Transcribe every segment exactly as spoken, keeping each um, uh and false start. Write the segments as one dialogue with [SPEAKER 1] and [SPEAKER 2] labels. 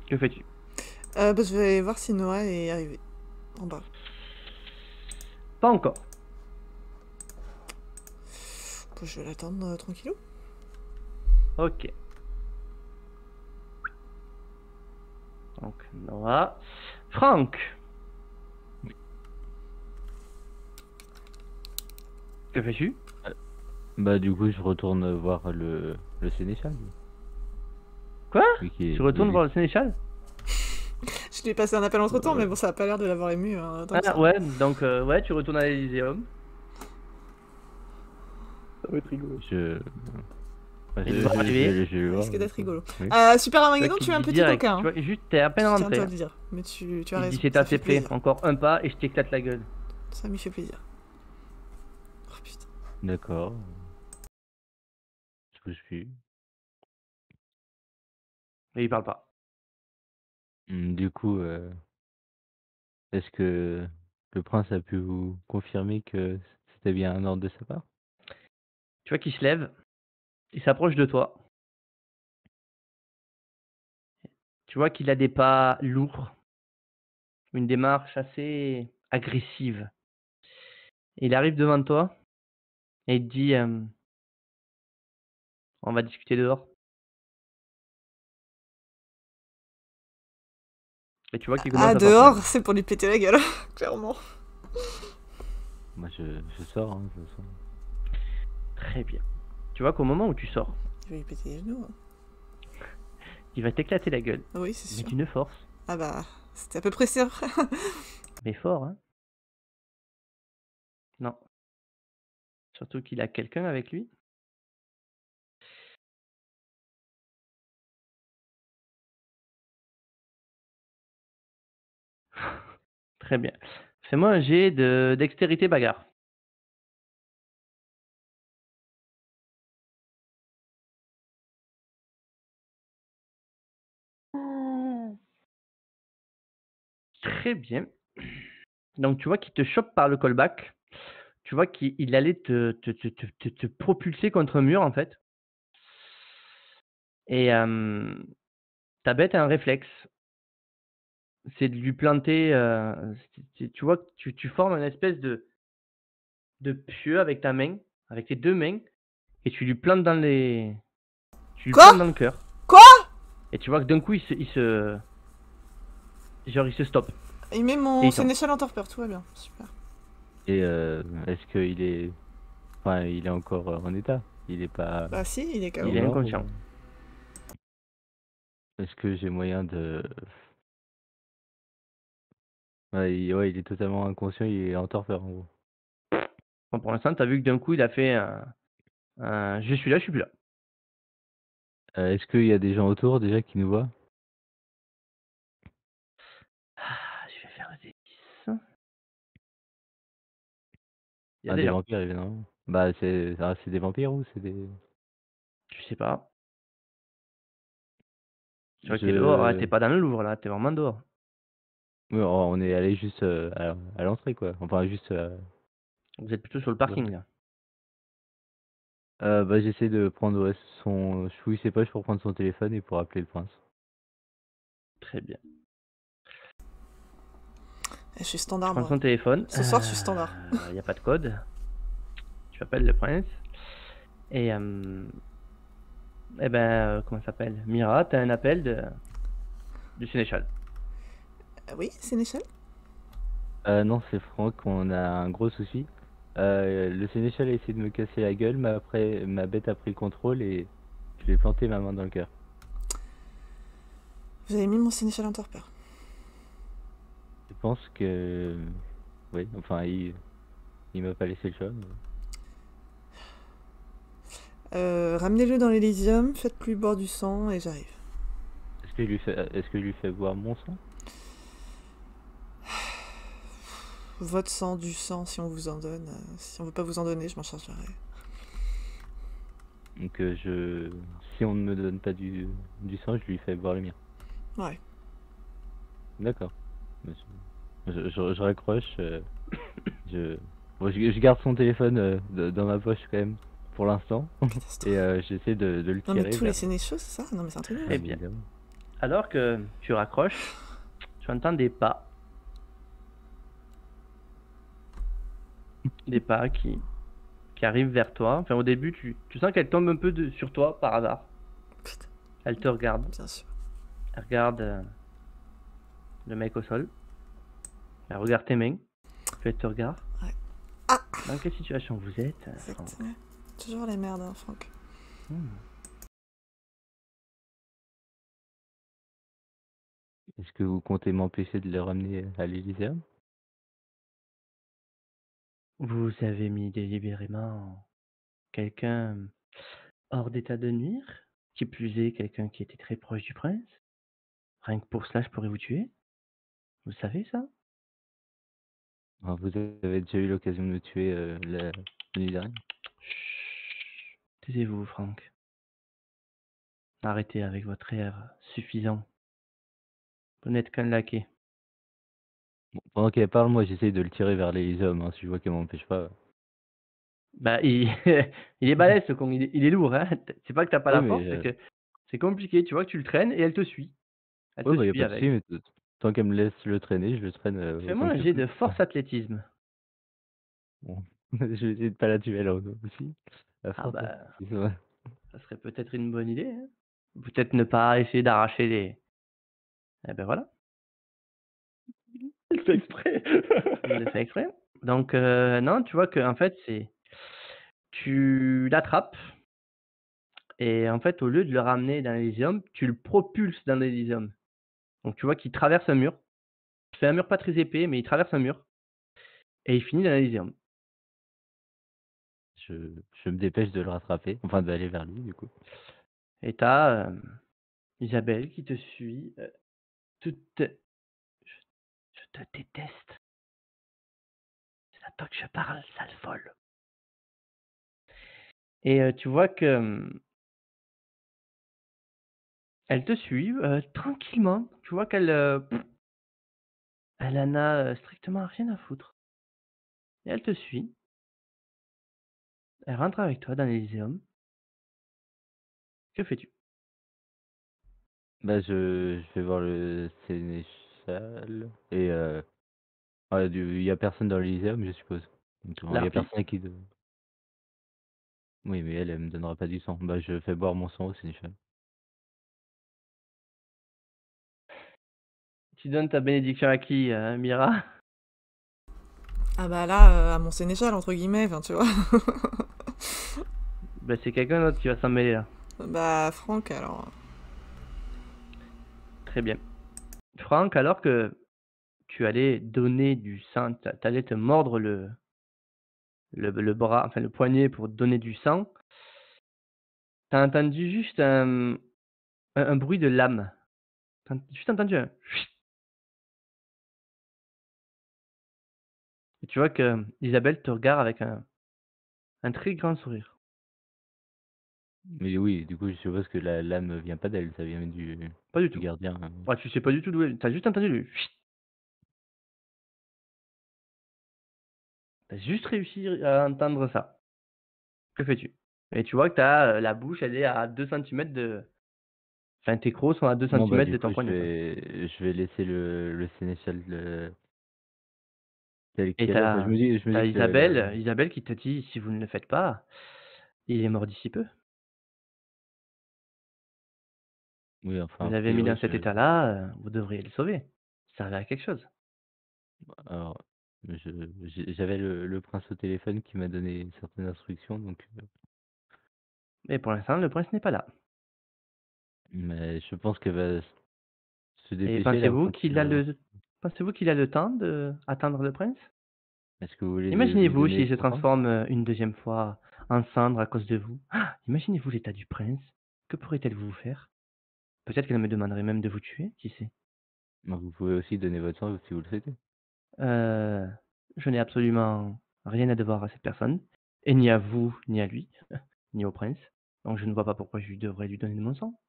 [SPEAKER 1] Que fais-tu?
[SPEAKER 2] euh, bah, Je vais voir si Noah est arrivé en bas.
[SPEAKER 1] Pas encore.
[SPEAKER 2] Bah, je vais l'attendre euh, tranquillou.
[SPEAKER 1] Ok. Donc, Noah. Franck. Que fais-tu?
[SPEAKER 3] Bah du coup je retourne voir le, le sénéchal.
[SPEAKER 1] Quoi?
[SPEAKER 3] Lui qui est-
[SPEAKER 1] Tu retournes
[SPEAKER 3] lui-
[SPEAKER 1] voir le sénéchal?
[SPEAKER 2] Je lui ai passé un appel entre temps,
[SPEAKER 3] Euh.
[SPEAKER 2] mais bon, ça a pas l'air de l'avoir ému. Hein, tant que
[SPEAKER 1] Ah
[SPEAKER 2] ça.
[SPEAKER 1] ouais, donc euh, ouais, tu retournes à l'Elyséum. Ça va être rigolo.
[SPEAKER 3] Je... Bah,
[SPEAKER 1] Il
[SPEAKER 3] je-
[SPEAKER 1] va
[SPEAKER 3] je-
[SPEAKER 1] arriver.
[SPEAKER 3] je- je vais
[SPEAKER 2] Ça
[SPEAKER 3] voir.
[SPEAKER 2] risque d'être rigolo.
[SPEAKER 3] Oui.
[SPEAKER 2] Euh, Super
[SPEAKER 1] Tu vois
[SPEAKER 2] Armageddon,
[SPEAKER 1] qu'il
[SPEAKER 2] tu es un
[SPEAKER 1] dit
[SPEAKER 2] petit
[SPEAKER 1] direct,
[SPEAKER 2] coquin.
[SPEAKER 1] tu
[SPEAKER 2] Hein.
[SPEAKER 1] vois, juste t'es à peine
[SPEAKER 2] Je tiens à
[SPEAKER 1] rentré.
[SPEAKER 2] te
[SPEAKER 1] hein.
[SPEAKER 2] le dire. Mais tu, tu as
[SPEAKER 1] Il
[SPEAKER 2] raison.
[SPEAKER 1] dit c'est
[SPEAKER 2] Ça
[SPEAKER 1] assez
[SPEAKER 2] fait
[SPEAKER 1] fait,
[SPEAKER 2] plaisir.
[SPEAKER 1] encore un pas et je t'éclate la gueule.
[SPEAKER 2] Ça m'y fait plaisir. Oh putain.
[SPEAKER 3] D'accord. Je suis.
[SPEAKER 1] Mais il parle pas.
[SPEAKER 3] Hum, Du coup, euh, est-ce que le prince a pu vous confirmer que c'était bien un ordre de sa part?
[SPEAKER 1] Tu vois qu'il se lève, il s'approche de toi. Tu vois qu'il a des pas lourds, une démarche assez agressive. Il arrive devant toi et il te dit euh, on va discuter dehors. Et tu vois qu'il commence
[SPEAKER 2] Ah,
[SPEAKER 1] à
[SPEAKER 2] dehors,
[SPEAKER 1] s'entraîner.
[SPEAKER 2] c'est pour lui péter la gueule, clairement.
[SPEAKER 3] Moi je, je sors, hein, de toute façon.
[SPEAKER 1] Très bien. Tu vois qu'au moment où tu sors,
[SPEAKER 2] Je vais lui péter les genoux. Hein.
[SPEAKER 1] il va t'éclater la gueule.
[SPEAKER 2] Oui, c'est
[SPEAKER 1] Mais
[SPEAKER 2] sûr.
[SPEAKER 1] d'une force.
[SPEAKER 2] Ah bah, c'était à peu près sûr.
[SPEAKER 1] Mais fort, hein. Non. Surtout qu'il a quelqu'un avec lui. Très bien. Fais-moi un jet de dextérité bagarre. Très bien. Donc tu vois qu'il te chope par le callback. Tu vois qu'il il allait te, te, te, te, te- te propulser contre un mur en fait. Et euh, ta bête a un réflexe. C'est de lui planter. euh, c'est- c'est- tu vois que tu, tu formes une espèce de, de pieu avec ta main, avec tes deux mains, et tu lui plantes dans les. Tu lui
[SPEAKER 2] Quoi?
[SPEAKER 1] plantes dans le cœur.
[SPEAKER 2] Quoi?
[SPEAKER 1] Et tu vois que d'un coup il se. Il se genre il se stoppe.
[SPEAKER 2] Il met
[SPEAKER 1] Et
[SPEAKER 2] mon
[SPEAKER 1] il tombe.
[SPEAKER 2] sénéchal en torpeur, tout va bien. Super.
[SPEAKER 3] Et euh, est-ce qu'il est... Enfin, il est encore euh, en état? Il est pas...
[SPEAKER 2] Bah si, il est K O.
[SPEAKER 1] Il est
[SPEAKER 3] mort,
[SPEAKER 1] inconscient.
[SPEAKER 3] ou- Est-ce que j'ai moyen de... Ouais, il, ouais, il est totalement inconscient, il est en torpeur en gros.
[SPEAKER 1] Bon, pour l'instant, tu as vu que d'un coup il a fait un, un je suis là, je suis plus là.
[SPEAKER 3] Euh, est-ce qu'il y a des gens autour déjà qui nous voient?
[SPEAKER 1] Ah, je vais faire un D dix. Il y a
[SPEAKER 3] Ah,
[SPEAKER 1] des
[SPEAKER 3] des
[SPEAKER 1] gens.
[SPEAKER 3] vampires évidemment. Bah c'est ah, c'est des vampires ou c'est des...
[SPEAKER 1] Je sais pas. Tu vois que t'es
[SPEAKER 3] Je...
[SPEAKER 1] dehors, ouais, t'es pas dans le Louvre là, t'es vraiment dehors.
[SPEAKER 3] Oui, on on est allé juste euh, à, à l'entrée quoi. Enfin juste... euh,
[SPEAKER 1] Vous êtes plutôt sur le parking là.
[SPEAKER 3] euh, bah j'essaie de prendre ouais, son... Je fouille ses poches pour prendre son téléphone et pour appeler le prince.
[SPEAKER 1] Très bien.
[SPEAKER 2] Je suis
[SPEAKER 1] Tu
[SPEAKER 2] standard,
[SPEAKER 1] prends
[SPEAKER 2] moi.
[SPEAKER 1] son téléphone.
[SPEAKER 2] Ce soir, je suis standard.
[SPEAKER 1] Il n'y a pas de code. Tu appelles le prince. Et. Euh, eh ben, euh, comment ça s'appelle Mira, t'as un appel de, du sénéchal.
[SPEAKER 2] Euh, oui, sénéchal?
[SPEAKER 3] Euh, non, c'est Franck, on a un gros souci. Euh, le sénéchal a essayé de me casser la gueule, mais après ma bête a pris le contrôle et je lui ai planté ma main dans le cœur.
[SPEAKER 2] Vous avez mis mon sénéchal en torpeur.
[SPEAKER 3] Je pense que... Oui, enfin, il, il m'a pas laissé le choix. mais-
[SPEAKER 2] Euh, Ramenez-le dans l'Elysium, faites-lui boire du sang et j'arrive.
[SPEAKER 3] Est-ce que je lui fais, est-ce que je lui fais boire mon sang?
[SPEAKER 2] Votre sang, du sang, si on vous en donne. Euh, si on veut pas vous en donner, je m'en chargerai.
[SPEAKER 3] Donc euh, je... Si on ne me donne pas du, du sang, je lui fais boire le mien.
[SPEAKER 2] Ouais.
[SPEAKER 3] D'accord. Monsieur. Je, je, je raccroche. euh, je... Bon, je... je garde son téléphone euh, de- dans ma poche quand même, pour l'instant.
[SPEAKER 2] Catastrophe.
[SPEAKER 3] Et euh, j'essaie de, de le
[SPEAKER 2] Non
[SPEAKER 3] tirer
[SPEAKER 2] mais tous
[SPEAKER 3] vers-
[SPEAKER 2] les sénéchaux, c'est ça? Non mais c'est un truc de
[SPEAKER 1] Très
[SPEAKER 2] ouf.
[SPEAKER 1] bien.
[SPEAKER 3] évidemment.
[SPEAKER 1] Alors que tu raccroches, tu entends des pas. Des pas qui qui arrivent vers toi. Enfin, au début, tu tu sens qu'elle tombe un peu de sur toi par hasard.
[SPEAKER 2] Putain,
[SPEAKER 1] Elle te regarde.
[SPEAKER 2] bien sûr.
[SPEAKER 1] Elle regarde, heu, le mec au sol. Elle regarde tes mains. Puis elle te regarde.
[SPEAKER 2] Ouais. Ah!
[SPEAKER 1] Dans quelle situation vous êtes, heu, Franck?
[SPEAKER 2] Exactement. Toujours les merdes, hein, Franck.
[SPEAKER 1] Mmh.
[SPEAKER 3] Est-ce que vous comptez m'empêcher de le ramener à l'Elyséeum?
[SPEAKER 1] Vous avez mis délibérément quelqu'un hors d'état de nuire, qui plus est quelqu'un qui était très proche du prince. Rien que pour cela, je pourrais vous tuer. Vous savez ça?
[SPEAKER 3] Ah, vous avez déjà eu l'occasion de me tuer, heu, la la nuit dernière?
[SPEAKER 1] Chut! Taisez-vous, Franck. Arrêtez avec votre air suffisant. Vous n'êtes qu'un laquais.
[SPEAKER 3] Bon, pendant qu'elle parle, moi j'essaye de le tirer vers l'Elyséeum, hein, si je vois qu'elle m'empêche pas, heu.
[SPEAKER 1] Bah, il il est balèze ce con, il est il est lourd, hein. T c'est pas que tu as pas
[SPEAKER 3] Oui,
[SPEAKER 1] la
[SPEAKER 3] mais
[SPEAKER 1] force, c'est
[SPEAKER 3] heu
[SPEAKER 1] que c'est compliqué. Tu vois que tu le traînes et elle te suit. Elle
[SPEAKER 3] ouais,
[SPEAKER 1] te
[SPEAKER 3] bah, y a
[SPEAKER 1] suit
[SPEAKER 3] pas de souci,
[SPEAKER 1] avec.
[SPEAKER 3] mais t tant qu'elle me laisse le traîner, je le traîne, heu,
[SPEAKER 1] Fais-moi
[SPEAKER 3] autant
[SPEAKER 1] un
[SPEAKER 3] que je
[SPEAKER 1] jet
[SPEAKER 3] peux.
[SPEAKER 1] de force athlétisme.
[SPEAKER 3] Bon, je vais essayer de pas la tuer alors aussi, à
[SPEAKER 1] Ah
[SPEAKER 3] force, hein.
[SPEAKER 1] bah,
[SPEAKER 3] C'est ça.
[SPEAKER 1] ça serait peut-être une bonne idée, hein. Peut-être ne pas essayer d'arracher les et ben voilà.
[SPEAKER 3] Il fait exprès.
[SPEAKER 1] Il le fait exprès. Donc heu, non, tu vois qu'en fait, c'est tu l'attrapes et en fait, au lieu de le ramener dans l'Elysium, tu le propulses dans l'Elysium. Donc tu vois qu'il traverse un mur. C'est un mur pas très épais, mais il traverse un mur et il finit dans l'Elysium.
[SPEAKER 3] Je je me dépêche de le rattraper, enfin d'aller vers lui du coup.
[SPEAKER 1] Et tu as, hem, Isabelle qui te suit, heu, toute je je te déteste. C'est à toi que je parle, sale folle. Et heu, tu vois que, mmh elle te suit, heu, tranquillement. Tu vois qu'elle, heu, elle en a, heu, strictement rien à foutre. Et elle te suit. Elle rentre avec toi dans l'Elyséeum. Que fais-tu?
[SPEAKER 3] Bah, je je vais voir le sénéchal et heu, ouais, du il y a personne dans l'Elyséeum, je suppose? Donc il y a
[SPEAKER 1] L'harpie?
[SPEAKER 3] personne à qui de oui, mais elle, elle me donnera pas du sang. Bah, je fais boire mon sang au sénéchal.
[SPEAKER 1] Tu donnes ta bénédiction à qui, heu, Mira?
[SPEAKER 2] Ah bah là, heu, à mon sénéchal entre guillemets, enfin tu vois?
[SPEAKER 1] Bah, c'est quelqu'un d'autre qui va s'en mêler là.
[SPEAKER 2] Bah Franck alors.
[SPEAKER 1] Très bien. Franck, alors que tu allais donner du sang, tu tu allais te mordre le le le bras, enfin le poignet pour donner du sang, tu as entendu juste un, mmh, un un bruit de lame. Tu as juste entendu un et tu vois que Isabelle te regarde avec un un très grand sourire.
[SPEAKER 3] Mais oui, du coup, je suppose que la lame vient pas d'elle, ça vient du
[SPEAKER 1] Pas du
[SPEAKER 3] du
[SPEAKER 1] tout.
[SPEAKER 3] gardien, heu.
[SPEAKER 1] Ouais, tu sais pas du tout d'où elle tu as juste entendu le tu as juste réussi à entendre ça. Que fais-tu? Et tu vois que tu as, heu, la bouche, elle est à deux centimètres de enfin tes crocs sont à deux
[SPEAKER 3] Bon, bah,
[SPEAKER 1] centimètres
[SPEAKER 3] du
[SPEAKER 1] de
[SPEAKER 3] coup,
[SPEAKER 1] ton
[SPEAKER 3] je
[SPEAKER 1] poignet, quoi.
[SPEAKER 3] vais je vais laisser le le sénéchal, heu, tel
[SPEAKER 1] Et tu
[SPEAKER 3] quel. Enfin, je
[SPEAKER 1] as
[SPEAKER 3] me dis je me
[SPEAKER 1] tu as
[SPEAKER 3] dis que le le
[SPEAKER 1] Isabelle Isabelle qui te dit: «Si vous ne le faites pas, il est mort d'ici peu».
[SPEAKER 3] oui, enfin,
[SPEAKER 1] Vous
[SPEAKER 3] a
[SPEAKER 1] l'avez mis dans
[SPEAKER 3] priori,
[SPEAKER 1] cet
[SPEAKER 3] je
[SPEAKER 1] état-là, heu, vous devriez le sauver. Ça servait à quelque chose.
[SPEAKER 3] alors, je j'ai j'avais le le prince au téléphone qui m'a donné certaines instructions, donc heu,
[SPEAKER 1] Mais pour l'instant, le prince n'est pas là.
[SPEAKER 3] mais je pense qu'elle va s se
[SPEAKER 1] Et
[SPEAKER 3] dépêcher là
[SPEAKER 1] pensez-vous
[SPEAKER 3] quand
[SPEAKER 1] qu'il a
[SPEAKER 3] heu
[SPEAKER 1] le pensez-vous qu'il a le temps d'attendre le prince?
[SPEAKER 3] est-ce que vous voulez le lui
[SPEAKER 1] Imaginez-vous
[SPEAKER 3] donner
[SPEAKER 1] s'il se
[SPEAKER 3] son temps?
[SPEAKER 1] transforme, heu, une deuxième fois en cendre à cause de vous. Ah, imaginez-vous l'état du prince. Que pourrait-elle vous faire? Peut-être qu'elle me demanderait même de vous tuer, qui sait?
[SPEAKER 3] Bah, vous pouvez aussi donner votre sang si vous le souhaitez.
[SPEAKER 1] Heu, je n'ai absolument rien à devoir à cette personne et ni à vous, ni à lui, ni au prince. Donc je ne vois pas pourquoi je lui devrais lui donner de mon sang.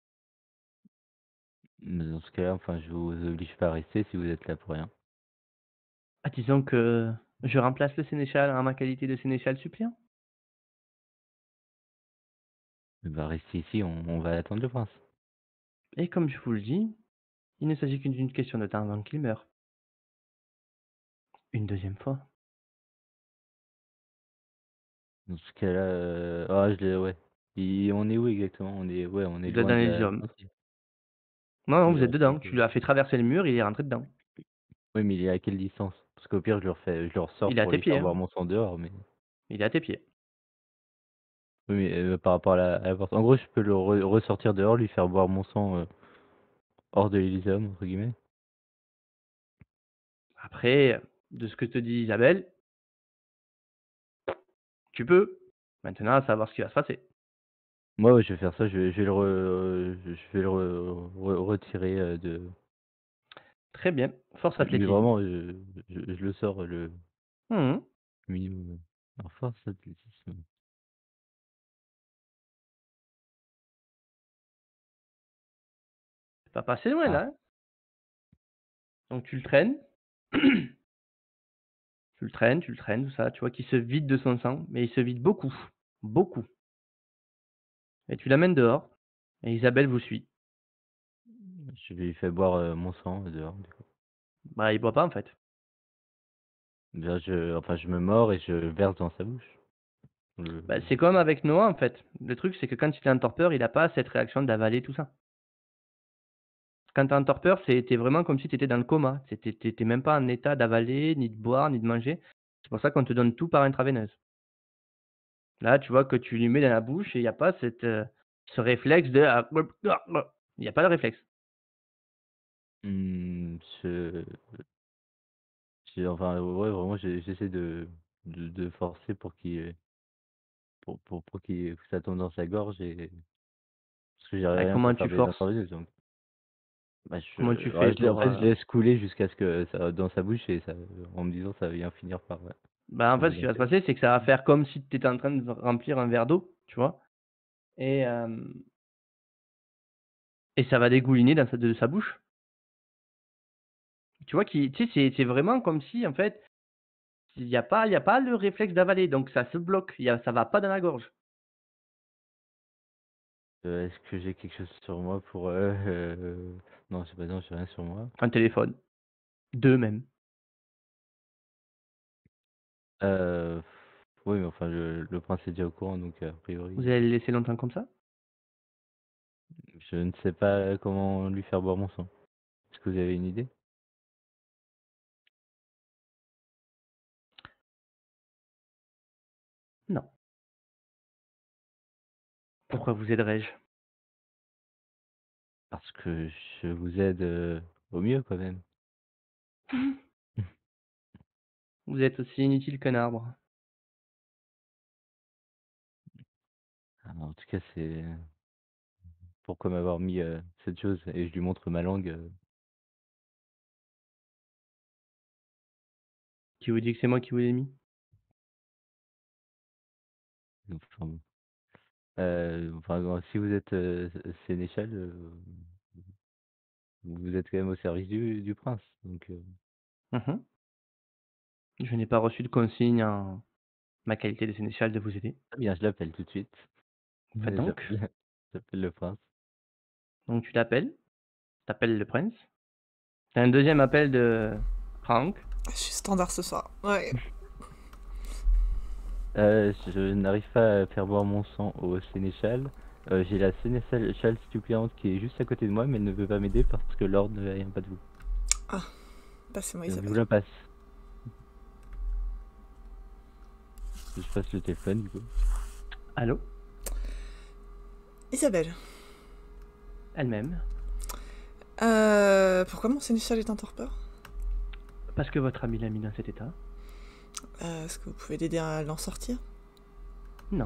[SPEAKER 3] Mais dans ce cas-là, enfin, je vous oblige pas à rester si vous êtes là pour rien.
[SPEAKER 1] Ah, disons que je remplace le sénéchal en ma qualité de sénéchal suppléant.
[SPEAKER 3] Eh bah, restez ici, on on va attendre le prince.
[SPEAKER 1] Et comme je vous le dis, Il ne s'agit qu'une d'une question de temps avant qu'il meure. Une deuxième fois.
[SPEAKER 3] Dans ce cas-là, heu, ah je l'ai ouais. Et on est où exactement? On est ouais, on est
[SPEAKER 1] Vous êtes
[SPEAKER 3] loin
[SPEAKER 1] dans
[SPEAKER 3] de la
[SPEAKER 1] l'Elysium.
[SPEAKER 3] frontière.
[SPEAKER 1] Non, non,
[SPEAKER 3] Il
[SPEAKER 1] vous êtes
[SPEAKER 3] reste un
[SPEAKER 1] dedans.
[SPEAKER 3] peu.
[SPEAKER 1] Tu lui as fait traverser le mur, il est rentré dedans.
[SPEAKER 3] Oui, mais il est à quelle distance? Parce qu'au pire, je le refais je le ressors
[SPEAKER 1] Il est à
[SPEAKER 3] pour
[SPEAKER 1] tes
[SPEAKER 3] lui faire
[SPEAKER 1] pieds, hein.
[SPEAKER 3] boire mon sang dehors, mais
[SPEAKER 1] Il est à tes pieds.
[SPEAKER 3] oui, mais heu, par rapport à la à la porte en gros, je peux le re ressortir dehors, lui faire boire mon sang, heu, hors de l'Elysium entre guillemets?
[SPEAKER 1] Après, de ce que te dit Isabelle tu peux. Maintenant, à savoir ce qui va se passer.
[SPEAKER 3] Moi, ouais, je vais faire ça, je vais je vais le re je je vais le re re retirer, heu, de
[SPEAKER 1] Très bien. Force
[SPEAKER 3] mais mais
[SPEAKER 1] athlétisme.
[SPEAKER 3] vraiment, heu, je je le sors le
[SPEAKER 1] Mmh mh.
[SPEAKER 3] minimum, heu, alors force athlétisme.
[SPEAKER 1] Tu pas passé loin
[SPEAKER 3] Ah,
[SPEAKER 1] là, hein. Donc tu le traînes. Tu le traînes, tu le traînes, tout ça, tu vois qu'il se vide de son sang, mais il se vide beaucoup, beaucoup. Et tu l'amènes dehors et Isabelle vous suit.
[SPEAKER 3] je lui fais boire, heu, mon sang, heu, dehors, du coup.
[SPEAKER 1] Bah, il boit pas en fait.
[SPEAKER 3] Déjà je enfin je me mords et je verse dans sa bouche. Le
[SPEAKER 1] Bah, c'est comme avec Noah en fait. Le truc, c'est que quand il est en torpeur, il a pas cette réaction d'avaler tout ça. Quand tu es en torpeur, c'est tu es vraiment comme si tu étais dans le coma. Tu es tu es même pas en état d'avaler, ni de boire, ni de manger. C'est pour ça qu'on te donne tout par intraveineuse. Là, tu vois que tu lui mets dans la bouche et il y a pas cette, heu, ce réflexe de ah il y a pas le réflexe.
[SPEAKER 3] Mmh, je j'ai enfin, ouais, vraiment, j'ai j'essaie de de de forcer pour qu'il, heu, pour pour pour qu'il que ça tombe dans sa gorge et parce que j'ai
[SPEAKER 1] Bah,
[SPEAKER 3] rien
[SPEAKER 1] comment
[SPEAKER 3] pour faire
[SPEAKER 1] tu
[SPEAKER 3] des
[SPEAKER 1] forces?
[SPEAKER 3] intraveineuses donc bah, je
[SPEAKER 1] Comment tu fais
[SPEAKER 3] ouais, je l'ai en
[SPEAKER 1] pour,
[SPEAKER 3] fait, je
[SPEAKER 1] heu
[SPEAKER 3] laisse couler jusqu'à ce que ça dans sa bouche et ça en me disant: «Ça va bien finir par, ouais,
[SPEAKER 1] bah, en fait, ce
[SPEAKER 3] tomber
[SPEAKER 1] qui
[SPEAKER 3] dans
[SPEAKER 1] va se
[SPEAKER 3] sa gorge».
[SPEAKER 1] passer, c'est que ça va faire comme si tu étais en train de remplir un verre d'eau, tu vois? Et hem et ça va dégouliner dans sa de sa bouche. Tu vois qui tu sais, c'est c'est vraiment comme si, en fait, il y a pas il y a pas le réflexe d'avaler, donc ça se bloque, il y a ça va pas dans la gorge.
[SPEAKER 3] Heu, est-ce que j'ai quelque chose sur moi pour, heu heu, non, j'ai pas non, j'ai rien sur moi.
[SPEAKER 1] Un téléphone, deux même.
[SPEAKER 3] Heu, oui, mais enfin le le prince est déjà au courant donc a
[SPEAKER 1] Vous
[SPEAKER 3] priori,
[SPEAKER 1] allez le laisser longtemps comme ça?
[SPEAKER 3] je ne sais pas comment lui faire boire mon sang. Est-ce que vous avez une idée?
[SPEAKER 1] Non. Pourquoi vous aiderais-je?
[SPEAKER 3] Parce que je vous aide, heu, au mieux quand même.
[SPEAKER 1] Vous êtes aussi inutile qu'un arbre.
[SPEAKER 3] Ah, en tout cas, c'est pourquoi m'avoir mis, heu, cette chose et je lui montre ma langue, heu,
[SPEAKER 1] Qui vous dit que c'est moi qui vous l'ai mis?
[SPEAKER 3] enfin bon. Heu, enfin bon, si vous êtes, heu, sé sénéchal, heu, vous êtes quand même au service du du prince donc heu,
[SPEAKER 1] Mmh. Je n'ai pas reçu de consigne en ma qualité de sénéchal de vous aider.
[SPEAKER 3] très bien, je l'appelle tout de suite.
[SPEAKER 1] Faites donc.
[SPEAKER 3] J'appelle j'appelle le prince.
[SPEAKER 1] Donc tu l'appelles, tu appelles le prince. Tu as un deuxième appel de Franck.
[SPEAKER 2] Je suis standard ce soir. Ouais.
[SPEAKER 3] Heu, je n'arrive pas à faire boire mon sang au sénéchal. Heu, j'ai la sénéchale suppléante qui est juste à côté de moi, mais elle ne veut pas m'aider parce que l'ordre ne vient pas de vous.
[SPEAKER 2] Ah, passez-moi
[SPEAKER 3] Je vous
[SPEAKER 2] Isabelle.
[SPEAKER 3] la passe. Je passe le téléphone du coup.
[SPEAKER 1] Allô?
[SPEAKER 2] Isabelle.
[SPEAKER 1] Elle-même.
[SPEAKER 2] Euh, pourquoi mon sénéchal est en torpeur?
[SPEAKER 1] Parce que votre ami l'a mis dans cet état?
[SPEAKER 2] Euh, Est-ce que vous pouvez l'aider à l'en sortir?
[SPEAKER 1] Non.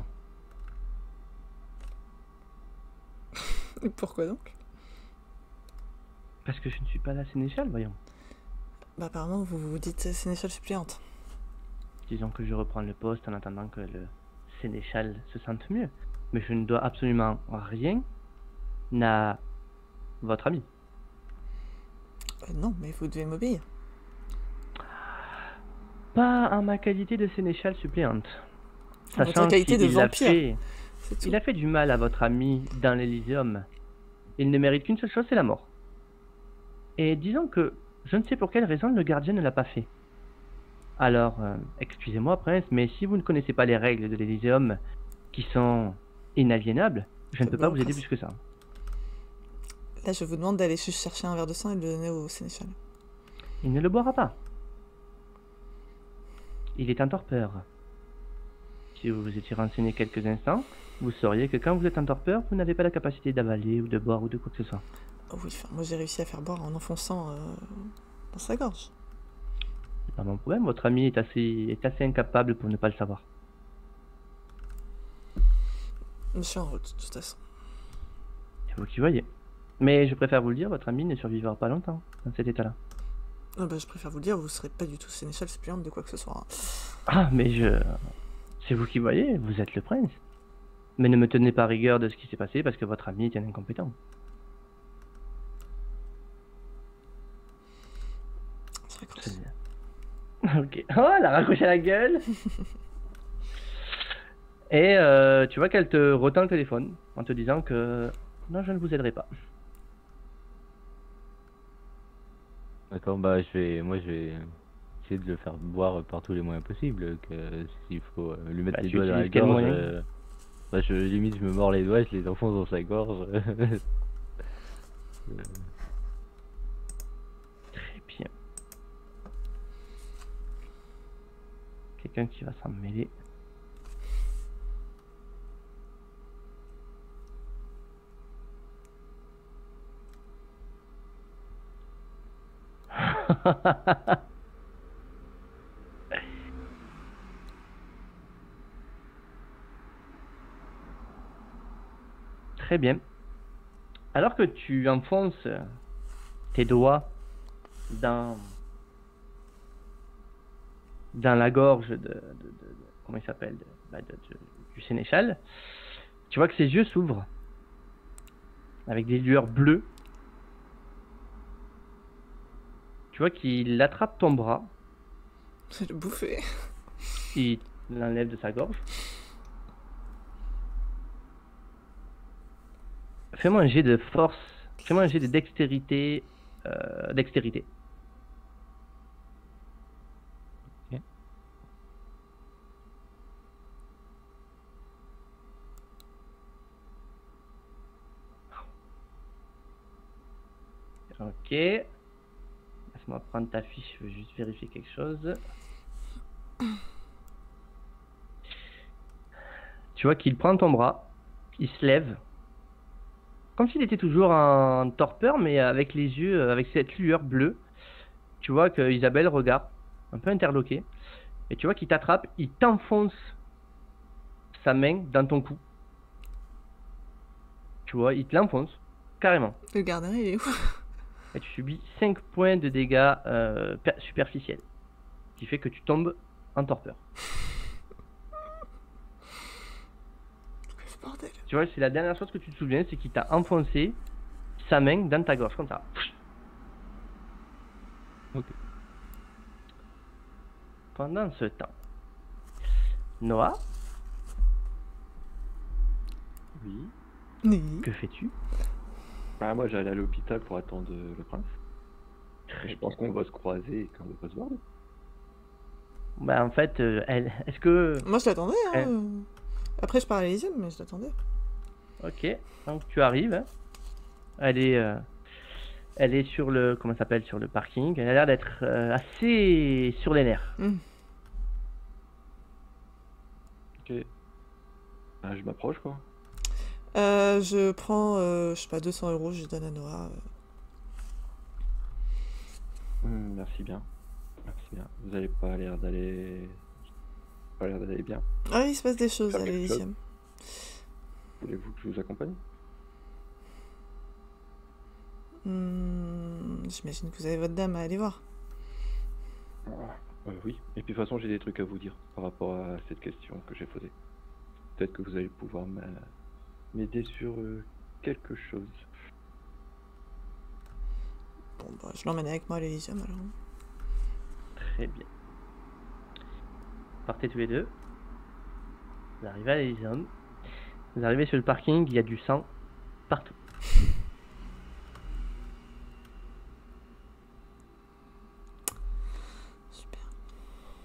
[SPEAKER 2] Et pourquoi donc?
[SPEAKER 1] Parce que je ne suis pas la sénéchale, voyons.
[SPEAKER 2] Bah apparemment vous vous dites sénéchal suppléante.
[SPEAKER 1] Disons que je reprends le poste en attendant que le sénéchal se sente mieux. Mais je ne dois absolument rien à votre ami.
[SPEAKER 2] Euh, non, mais vous devez m'obéir.
[SPEAKER 1] Pas en ma qualité de sénéchal suppléante.
[SPEAKER 2] En votre
[SPEAKER 1] Sachant
[SPEAKER 2] qualité de
[SPEAKER 1] qu'il a
[SPEAKER 2] vampire,
[SPEAKER 1] fait
[SPEAKER 2] c'est tout.
[SPEAKER 1] il a fait du mal à votre ami dans l'Elysium. Il ne mérite qu'une seule chose, c'est la mort. Et disons que je ne sais pour quelle raison le gardien ne l'a pas fait. Alors, euh, excusez-moi, prince, mais si vous ne connaissez pas les règles de l'Elyséum qui sont inaliénables, je ne
[SPEAKER 2] Faites
[SPEAKER 1] peux pas
[SPEAKER 2] boire au
[SPEAKER 1] vous aider
[SPEAKER 2] prince.
[SPEAKER 1] plus que ça.
[SPEAKER 2] Là, je vous demande d'aller juste chercher un verre de sang et de le donner au sénéchal.
[SPEAKER 1] Il ne le boira pas. Il est un torpeur. Si vous vous étiez renseigné quelques instants, vous sauriez que quand vous êtes un torpeur, vous n'avez pas la capacité d'avaler ou de boire ou de quoi que ce soit.
[SPEAKER 2] Oh oui, enfin, moi j'ai réussi à faire boire en enfonçant euh, dans sa gorge.
[SPEAKER 1] C'est pas mon problème, votre ami est assez, est assez incapable pour ne pas le savoir.
[SPEAKER 2] Je suis en route, de toute façon.
[SPEAKER 1] C'est vous qui voyez. Mais je préfère vous le dire, votre ami ne survivra pas longtemps dans cet état-là.
[SPEAKER 2] Ah bah, je préfère vous le dire, vous serez pas du tout sénéchal suppléant de quoi que ce soit. hein.
[SPEAKER 1] Ah, mais je... C'est vous qui voyez, vous êtes le prince. Mais ne me tenez pas rigueur de ce qui s'est passé parce que votre ami est un incompétent.
[SPEAKER 2] Je raccroche.
[SPEAKER 1] C'est bien. Ok. Oh, elle a raccroché la gueule. Et euh, tu vois qu'elle te retend le téléphone en te disant que non, je ne vous aiderai pas.
[SPEAKER 3] D'accord, bah je vais, moi je vais essayer de le faire boire par tous les moyens possibles. Que s'il faut euh, lui mettre
[SPEAKER 1] Bah,
[SPEAKER 3] les
[SPEAKER 1] tu
[SPEAKER 3] doigts dans la
[SPEAKER 1] utilises quel
[SPEAKER 3] gorge,
[SPEAKER 1] moyen?
[SPEAKER 3] euh, bah je limite je me mords les doigts, je les enfonce dans sa gorge. Euh,
[SPEAKER 1] Très bien. Quelqu'un qui va s'en mêler. Très bien. Alors que tu enfonces tes doigts dans dans la gorge de, de, de- de- comment il s'appelle de- bah, de- de- du sénéchal, tu vois que ses yeux s'ouvrent avec des lueurs bleues. Tu vois qu'il attrape ton bras,
[SPEAKER 2] C'est le bouffer.
[SPEAKER 1] il l'enlève de sa gorge. Fais-moi un jet de force, fais-moi un jet de dextérité, euh, dextérité.
[SPEAKER 3] Ok.
[SPEAKER 1] Ok. Laisse-moi prendre ta fiche, je veux juste vérifier quelque chose. Tu vois qu'il prend ton bras, il se lève, comme s'il était toujours en torpeur, mais avec les yeux, euh, avec cette lueur bleue. Tu vois que Isabelle regarde, un peu interloquée, et tu vois qu'il t'attrape, il t'enfonce sa main dans ton cou. Tu vois, il te l'enfonce, carrément.
[SPEAKER 2] Le gardien, il est où?
[SPEAKER 1] Et tu subis cinq points de dégâts euh, per- superficiels, ce qui fait que tu tombes en torpeur.
[SPEAKER 2] Ce bordel.
[SPEAKER 1] Tu vois, c'est la dernière chose que tu te souviens, c'est qu'il t'a enfoncé sa main dans ta gorge, comme ça.
[SPEAKER 3] Ok.
[SPEAKER 1] Pendant ce temps, Noah,
[SPEAKER 4] Oui.
[SPEAKER 2] Oui.
[SPEAKER 1] que fais-tu?
[SPEAKER 4] Bah, moi, j'allais à l'hôpital pour attendre euh, le prince.
[SPEAKER 1] Très
[SPEAKER 4] Je pense qu'on va se croiser et qu'on va pas se voir. là.
[SPEAKER 1] Bah en fait, euh, elle, est-ce que...
[SPEAKER 2] Moi, je l'attendais. Hein.
[SPEAKER 1] Ouais.
[SPEAKER 2] euh. Après, je parlais Elysium, mais je l'attendais.
[SPEAKER 1] Ok, donc tu arrives. hein. Elle est, euh, elle est sur le, comment ça s'appelle, sur le parking. Elle a l'air d'être euh, assez sur les nerfs.
[SPEAKER 2] Hmm.
[SPEAKER 4] Ok. Bah, je m'approche, quoi.
[SPEAKER 2] Euh, je prends, euh, je sais pas, deux cents euros, je donne à Noah. euh.
[SPEAKER 4] Hum, merci bien. Merci bien. Vous avez pas l'air d'aller... Pas l'air d'aller bien.
[SPEAKER 2] Ah, il se passe des choses
[SPEAKER 4] Faire
[SPEAKER 2] à
[SPEAKER 4] quelque chose.
[SPEAKER 2] l'Elysium.
[SPEAKER 4] Voulez-vous que je vous accompagne?
[SPEAKER 2] Hmm, J'imagine que vous avez votre dame à aller voir.
[SPEAKER 4] Ah, euh, oui. Et puis, de toute façon, j'ai des trucs à vous dire par rapport à cette question que j'ai posée. Peut-être que vous allez pouvoir m'a- m'aider sur euh, quelque chose.
[SPEAKER 2] Bon, bah, je l'emmène avec moi à l'Elysium alors.
[SPEAKER 1] Très bien. Partez tous les deux. Vous arrivez à l'Elysium. Vous arrivez sur le parking, il y a du sang partout.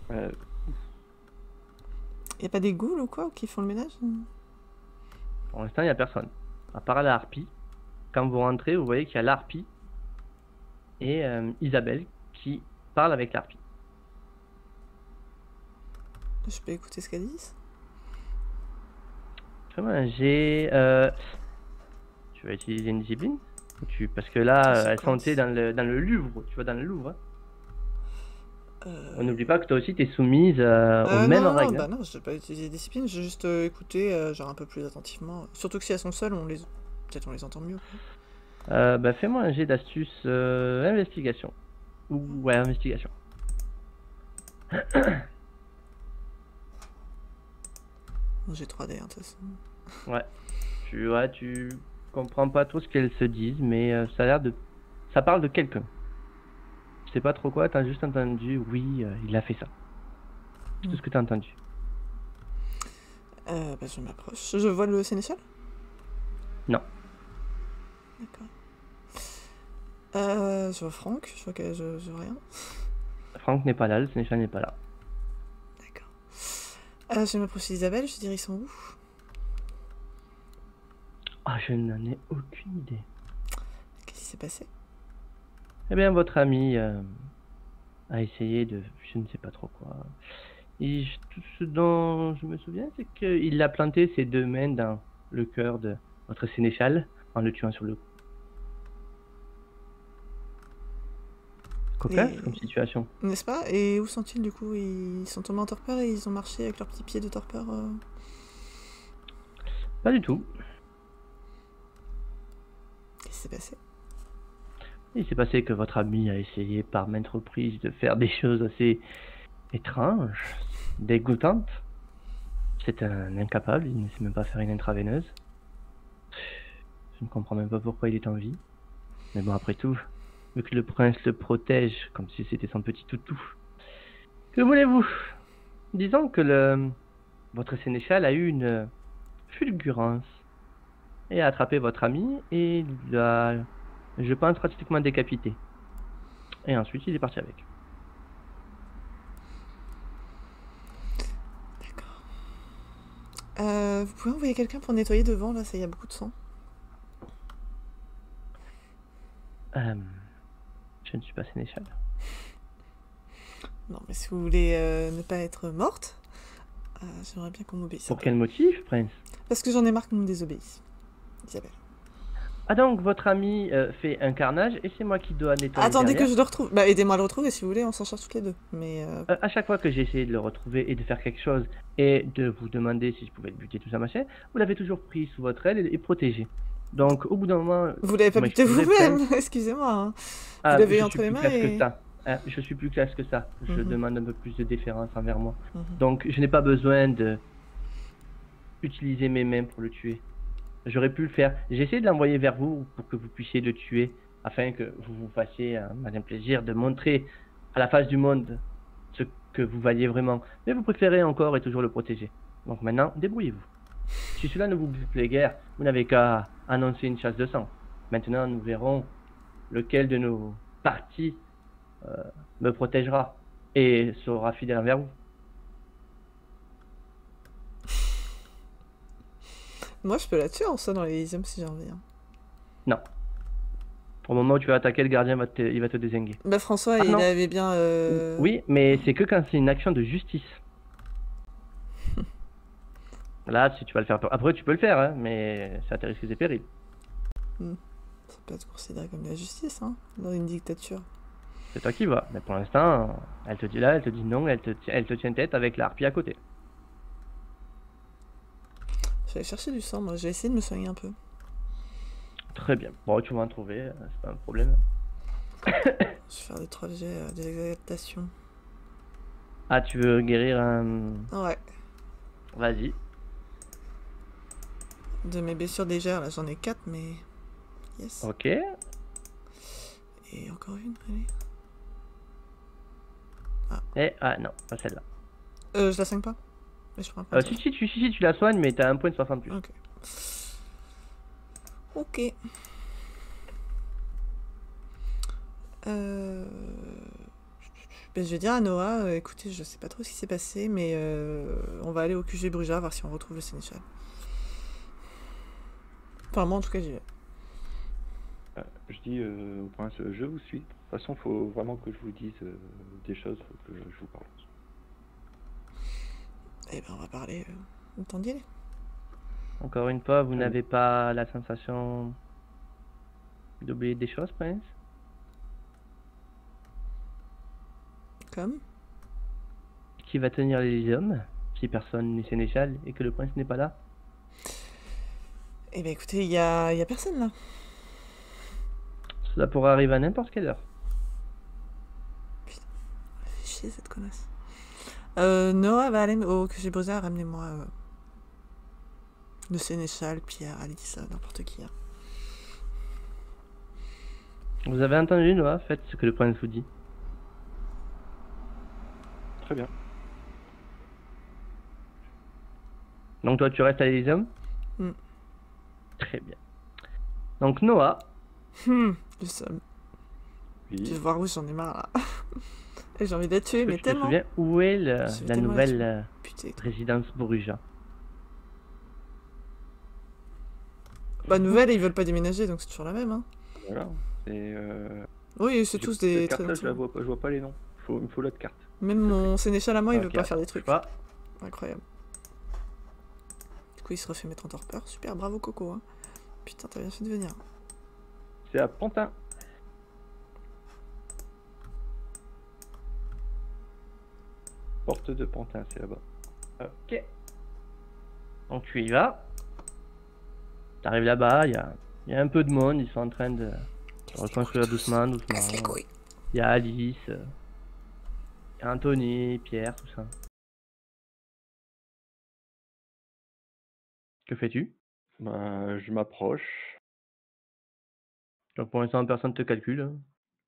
[SPEAKER 4] Euh,
[SPEAKER 2] Y a pas des ghouls ou quoi qui font le ménage?
[SPEAKER 1] Pour l'instant, il n'y a personne. À part la harpie. Quand vous rentrez, vous voyez qu'il y a l'harpie et euh, Isabelle qui parle avec l'harpie.
[SPEAKER 2] Je peux écouter ce qu'elles disent?
[SPEAKER 1] Fais-moi j'ai. Euh... Tu vas utiliser une discipline ou tu... Parce que là, euh, elles sont
[SPEAKER 2] Conséquence.
[SPEAKER 1] tu sais, dans le, dans le Louvre. Tu vois, dans le Louvre. Hein.
[SPEAKER 2] Euh...
[SPEAKER 1] On n'oublie pas que toi aussi, tu es soumise euh, aux
[SPEAKER 2] Euh,
[SPEAKER 1] mêmes
[SPEAKER 2] non, non,
[SPEAKER 1] règles.
[SPEAKER 2] bah
[SPEAKER 1] hein.
[SPEAKER 2] non, j'ai pas utilisé discipline, j'ai juste euh, écouté euh, genre un peu plus attentivement. Surtout que si elles sont seules, on les... peut-être on les entend mieux. quoi.
[SPEAKER 1] Euh, bah, fais-moi un jet d'astuce euh, investigation. Ou ouais, investigation.
[SPEAKER 2] Bon, j'ai trois D, hein, de toute façon.
[SPEAKER 1] Ouais. Tu, ouais, tu comprends pas trop ce qu'elles se disent, mais euh, ça a l'air de. Ça parle de quelqu'un. Je sais pas trop quoi, t'as juste entendu, oui, euh, il a fait ça. C'est tout
[SPEAKER 2] Mm.
[SPEAKER 1] ce que t'as entendu.
[SPEAKER 2] Euh, bah, je m'approche. Je vois le sénéchal?
[SPEAKER 1] Non.
[SPEAKER 2] D'accord. Euh, je vois Franck, je vois que je, je vois rien.
[SPEAKER 1] Franck n'est pas là, le sénéchal n'est pas là.
[SPEAKER 2] D'accord. Euh, je m'approche d'Isabelle, je dirais ils sont où?
[SPEAKER 1] Ah, je n'en ai aucune idée.
[SPEAKER 2] Qu'est-ce qui s'est passé?
[SPEAKER 1] Eh bien, votre ami euh, a essayé de. Je ne sais pas trop quoi. Et je- tout ce dont je me souviens, c'est qu'il a planté ses deux mains dans le cœur de votre sénéchal en le tuant sur le coup. Cocasse
[SPEAKER 2] Et-
[SPEAKER 1] comme situation.
[SPEAKER 2] N'est-ce pas? Et où sont-ils du coup? Ils sont tombés en torpeur et ils ont marché avec leurs petits pieds de torpeur euh...
[SPEAKER 1] Pas du tout.
[SPEAKER 2] Qu'est-ce qui s'est passé?
[SPEAKER 1] Il s'est passé que votre ami a essayé par maintes reprises de faire des choses assez étranges, dégoûtantes. C'est un incapable, il ne sait même pas faire une intraveineuse. Je ne comprends même pas pourquoi il est en vie. Mais bon, après tout, vu que le prince le protège comme si c'était son petit toutou. Que voulez-vous? Disons que le... votre sénéchal a eu une fulgurance et a attrapé votre ami et l'a, je pense, pratiquement décapité. Et ensuite, il est parti avec.
[SPEAKER 2] D'accord. Euh, vous pouvez envoyer quelqu'un pour nettoyer devant, là, ça y a beaucoup de sang.
[SPEAKER 1] Euh, je ne suis pas sénéchal.
[SPEAKER 2] Non, mais si vous voulez euh, ne pas être morte, euh, j'aimerais bien qu'on m'obéisse. un
[SPEAKER 1] Pour
[SPEAKER 2] peu.
[SPEAKER 1] quel motif, prince?
[SPEAKER 2] Parce que j'en ai marre qu'on me désobéisse. Isabelle.
[SPEAKER 1] Ah donc, votre ami euh, fait un carnage et c'est moi qui dois nettoyer
[SPEAKER 2] Attendez
[SPEAKER 1] derrière.
[SPEAKER 2] que je le retrouve. Bah, aidez-moi à le retrouver si vous voulez, on s'en charge toutes les deux. Mais euh,
[SPEAKER 1] Euh, à chaque fois que j'ai essayé de le retrouver et de faire quelque chose et de vous demander si je pouvais le buter, tout ça, machin, vous l'avez toujours pris sous votre aile et, et protégé. Donc, au bout d'un moment...
[SPEAKER 2] vous l'avez pas
[SPEAKER 1] moi,
[SPEAKER 2] buté
[SPEAKER 1] je voudrais
[SPEAKER 2] vous-même,
[SPEAKER 1] prendre-
[SPEAKER 2] excusez-moi. hein.
[SPEAKER 1] Ah,
[SPEAKER 2] l'avez eu
[SPEAKER 1] je
[SPEAKER 2] entre
[SPEAKER 1] suis
[SPEAKER 2] les
[SPEAKER 1] plus
[SPEAKER 2] mains
[SPEAKER 1] classe
[SPEAKER 2] et-
[SPEAKER 1] que ça. Hein, je suis plus classe que ça. Je
[SPEAKER 2] Mhm.
[SPEAKER 1] demande un peu plus de déférence envers moi.
[SPEAKER 2] Mhm.
[SPEAKER 1] Donc, je n'ai pas besoin de utiliser mes mains pour le tuer. J'aurais pu le faire. J'ai essayé de l'envoyer vers vous pour que vous puissiez le tuer, afin que vous vous fassiez un malin plaisir de montrer à la face du monde ce que vous valiez vraiment. Mais vous préférez encore et toujours le protéger. Donc maintenant, débrouillez-vous. Si cela ne vous plaît guère, vous n'avez qu'à annoncer une chasse de sang. Maintenant, nous verrons lequel de nos partis euh, me protégera et sera fidèle envers vous.
[SPEAKER 2] Moi, je peux la tuer en soi dans l'Elysium si j'ai envie. hein.
[SPEAKER 1] Non. Au moment où tu vas attaquer, le gardien va te, il va te désinguer.
[SPEAKER 2] Bah, François,
[SPEAKER 1] Ah,
[SPEAKER 2] il
[SPEAKER 1] non.
[SPEAKER 2] avait bien. euh,
[SPEAKER 1] Oui, mais c'est que quand c'est une action de justice. Là, si tu vas le faire. Après, tu peux le faire, hein, mais ça a tes risques et périls.
[SPEAKER 2] Ça peut être considéré comme de la justice, hein, dans une dictature.
[SPEAKER 1] C'est toi qui vas. Mais pour l'instant, elle te dit là, elle te dit non, elle te, ti- elle te tient tête avec la harpie à côté.
[SPEAKER 2] Je vais aller chercher du sang, moi. Je vais essayer de me soigner un peu.
[SPEAKER 1] Très bien. Bon, tu vas en trouver, euh, c'est pas un problème.
[SPEAKER 2] Je vais faire des trois G, euh, des adaptations.
[SPEAKER 1] Ah, tu veux guérir un.
[SPEAKER 2] Ouais.
[SPEAKER 1] Vas-y.
[SPEAKER 2] De mes blessures légères, là, j'en ai quatre, mais. Yes.
[SPEAKER 1] Ok.
[SPEAKER 2] Et encore une, allez.
[SPEAKER 1] Et. Ah non, pas celle-là.
[SPEAKER 2] Euh, je la soigne pas. Mais je prends un point
[SPEAKER 1] Euh,
[SPEAKER 2] de
[SPEAKER 1] si, si, tu, si, si, tu la soignes, mais t'as un point de soixante plus.
[SPEAKER 2] Ok. Ok. Euh... Ben, je vais dire à Noah, euh, écoutez, je sais pas trop ce qui s'est passé, mais euh, on va aller au Q G Bruja voir si on retrouve le sénéchal. Enfin, moi en tout cas, j'y vais.
[SPEAKER 4] Euh, je dis euh, au prince, euh, je vous suis. De toute façon, il faut vraiment que je vous dise euh, des choses, faut que je vous parle.
[SPEAKER 2] Eh ben, on va parler euh, le temps d'y aller.
[SPEAKER 1] Encore une fois, vous
[SPEAKER 4] Très bien.
[SPEAKER 1] n'avez pas la sensation d'oublier des choses, Prince?
[SPEAKER 2] Comme
[SPEAKER 1] Qui va tenir les hommes si personne n'est sénéchal et que le prince n'est pas là?
[SPEAKER 2] Eh ben, écoutez, il y a, y a personne là.
[SPEAKER 1] Cela pourrait arriver à n'importe quelle heure.
[SPEAKER 2] Fais chier cette connasse. Euh, Noah va aller au Q G Bruja, ramenez-moi euh, le sénéchal, Pierre, Alice, euh, n'importe qui. Hein.
[SPEAKER 1] Vous avez entendu, Noah? Faites ce que le prince vous dit.
[SPEAKER 4] Très bien.
[SPEAKER 1] Donc toi, tu restes à l'Elyséeum?
[SPEAKER 2] Hmm.
[SPEAKER 1] Très bien. Donc Noah,
[SPEAKER 2] Hmm, le seum. Tu
[SPEAKER 4] Oui.
[SPEAKER 2] vas voir où j'en ai marre là. Et j'ai envie d'être tué,
[SPEAKER 1] est-ce que
[SPEAKER 2] mais
[SPEAKER 1] tu te
[SPEAKER 2] tellement.
[SPEAKER 1] souviens où est le-
[SPEAKER 2] Je vais
[SPEAKER 1] la
[SPEAKER 2] tellement
[SPEAKER 1] nouvelle
[SPEAKER 2] là-dessus.
[SPEAKER 1] euh,
[SPEAKER 2] Putain.
[SPEAKER 1] résidence Bruja?
[SPEAKER 2] Bah, nouvelle, ils veulent pas déménager, donc c'est toujours la même. Hein.
[SPEAKER 4] Voilà. Et euh,
[SPEAKER 2] Oui, c'est
[SPEAKER 4] j'ai-
[SPEAKER 2] tous
[SPEAKER 4] cette
[SPEAKER 2] des très
[SPEAKER 4] carte-là, je la
[SPEAKER 2] anciens.
[SPEAKER 4] vois pas, je vois pas les noms. Faut, il me faut l'autre carte.
[SPEAKER 2] Même
[SPEAKER 4] s'il te plaît.
[SPEAKER 2] mon sénéchal à moi, il veut
[SPEAKER 1] Ok,
[SPEAKER 2] pas faire des
[SPEAKER 1] attends,
[SPEAKER 2] trucs.
[SPEAKER 1] bouge pas.
[SPEAKER 2] Incroyable. Du coup, il se refait mettre en torpeur. Super, bravo Coco. Hein. Putain, t'as bien fait de venir.
[SPEAKER 4] C'est à Pantin. Porte de Pantin, c'est là-bas.
[SPEAKER 1] Ok. Donc tu y vas. T'arrives là-bas, il y a, il y a un peu de monde, ils sont en train de reconstruire doucement,
[SPEAKER 2] Casse les
[SPEAKER 1] doucement.
[SPEAKER 2] couilles.
[SPEAKER 1] Il y a Alice, euh, il y a Anthony, Pierre, tout ça. Que fais-tu?
[SPEAKER 4] Bah, je m'approche.
[SPEAKER 1] Donc pour l'instant, personne te calcule. hein.